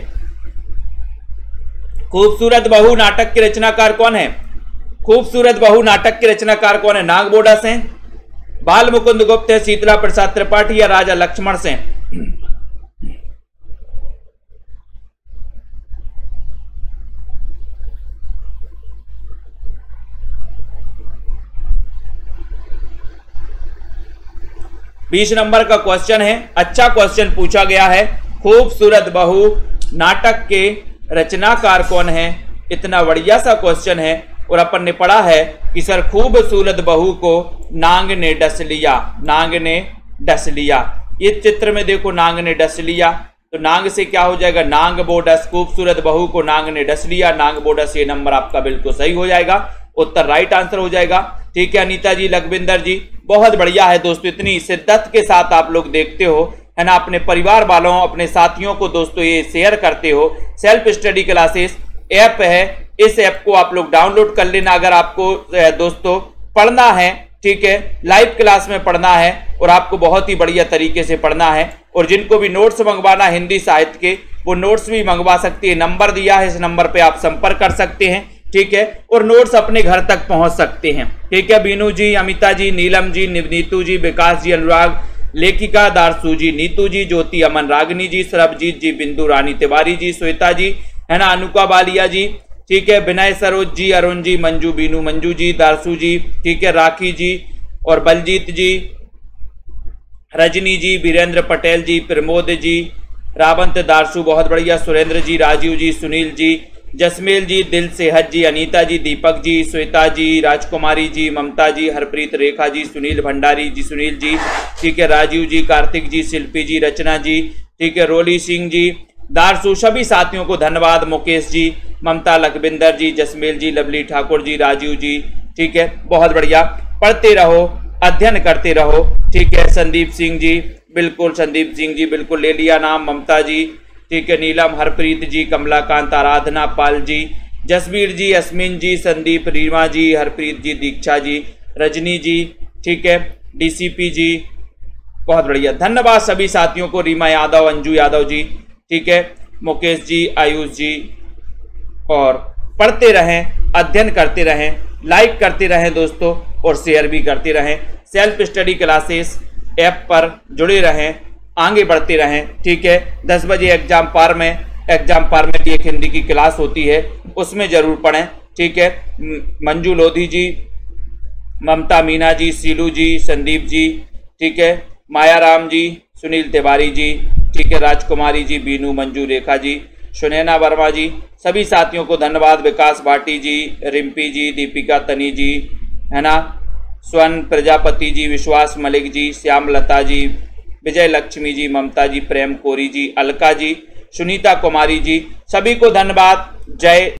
खूबसूरत बहू नाटक के रचनाकार कौन है? खूबसूरत बहू नाटक के रचनाकार कौन है? नागबोडा से, बाल मुकुंद गुप्त है, शीतला प्रसाद त्रिपाठी या राजा लक्ष्मण से? बीस नंबर का क्वेश्चन है, अच्छा क्वेश्चन पूछा गया है। खूबसूरत बहू नाटक के रचनाकार कौन है? इतना बढ़िया सा क्वेश्चन है। और अपन ने पढ़ा है कि सर खूबसूरत बहू को नांग ने डस लिया, नांग ने डस लिया। ये चित्र में देखो, नांग ने डस लिया, तो नांग से क्या हो जाएगा? नांग बोडस। खूबसूरत बहू को नांग ने डस लिया, नांग बोडस। ये नंबर आपका बिल्कुल सही हो जाएगा, उत्तर राइट आंसर हो जाएगा। ठीक है अनीता जी, लखविंदर जी, बहुत बढ़िया है दोस्तों। इतनी शिद्दत के साथ आप लोग देखते हो, है ना, अपने परिवार वालों, अपने साथियों को दोस्तों ये शेयर करते हो। सेल्फ स्टडी क्लासेस ऐप है, इस ऐप को आप लोग डाउनलोड कर लेना अगर आपको दोस्तों पढ़ना है। ठीक है, लाइव क्लास में पढ़ना है और आपको बहुत ही बढ़िया तरीके से पढ़ना है। और जिनको भी नोट्स मंगवाना हिंदी साहित्य के, वो नोट्स भी मंगवा सकते हैं। नंबर दिया है, इस नंबर पे आप संपर्क कर सकते हैं। ठीक है, और नोट्स अपने घर तक पहुंच सकते हैं। ठीक है, बीनू जी, अमिता जी, नीलम जी, नीतू जी, विकास जी, अनुराग, लेखिका दारसू जी, नीतू जी, ज्योति, अमन, रागनी जी, सरबजीत जी, बिंदु रानी तिवारी जी, श्वेता जी, है ना, अनुका बालिया जी, ठीक है, विनय सरोज जी, अरुण जी, मंजू, बीनू, मंजू जी, दारसू जी, ठीक है, राखी जी और बलजीत जी, रजनी जी, वीरेंद्र पटेल जी, प्रमोद जी, रावंत, दारसू, बहुत बढ़िया, सुरेंद्र जी, राजीव जी, सुनील जी, जसमेल जी, दिल सेहत जी, अनीता जी, दीपक जी, श्वेता जी, राजकुमारी जी, ममता जी, हरप्रीत, रेखा जी, सुनील भंडारी जी, सुनील जी, ठीक है, राजीव जी, कार्तिक जी, शिल्पी जी, रचना जी, ठीक है, रोली सिंह जी, दारसू, सभी साथियों को धन्यवाद। मुकेश जी, ममता, लखविंदर जी, जसमेल जी, लवली ठाकुर जी, राजीव जी, ठीक है, बहुत बढ़िया। पढ़ते रहो, अध्ययन करते रहो। ठीक है, संदीप सिंह जी, बिल्कुल, संदीप सिंह जी बिल्कुल ले लिया नाम। ममता जी, ठीक है, नीलम, हरप्रीत जी, कमलाकांत, आराधना पाल जी, जसवीर जी, अस्मिन जी, संदीप, रीमा जी, हरप्रीत जी, दीक्षा जी, रजनी जी, ठीक है, डीसीपी जी, बहुत बढ़िया, धन्यवाद सभी साथियों को। रीमा यादव, अंजू यादव जी, ठीक है, मुकेश जी, आयुष जी। और पढ़ते रहें, अध्ययन करते रहें, लाइक करते रहें दोस्तों, और शेयर भी करते रहें। सेल्फ स्टडी क्लासेस ऐप पर जुड़े रहें, आगे बढ़ते रहें। ठीक है, 10 बजे एग्जाम पार में भी एक हिंदी की क्लास होती है, उसमें जरूर पढ़ें। ठीक है, मंजू लोधी जी, ममता मीना जी, सीलू जी, संदीप जी, ठीक है, माया राम जी, सुनील तिवारी जी, ठीक है, राजकुमारी जी, बीनू, मंजू, रेखा जी, सुनैना वर्मा जी, सभी साथियों को धन्यवाद। विकास भाटी जी, रिम्पी जी, दीपिका तनी जी, है ना, स्वर्ण प्रजापति जी, विश्वास मलिक जी, श्याम लता जी, विजय लक्ष्मी जी, ममता जी, प्रेम कोरी जी, अलका जी, सुनीता कुमारी जी, सभी को धन्यवाद। जय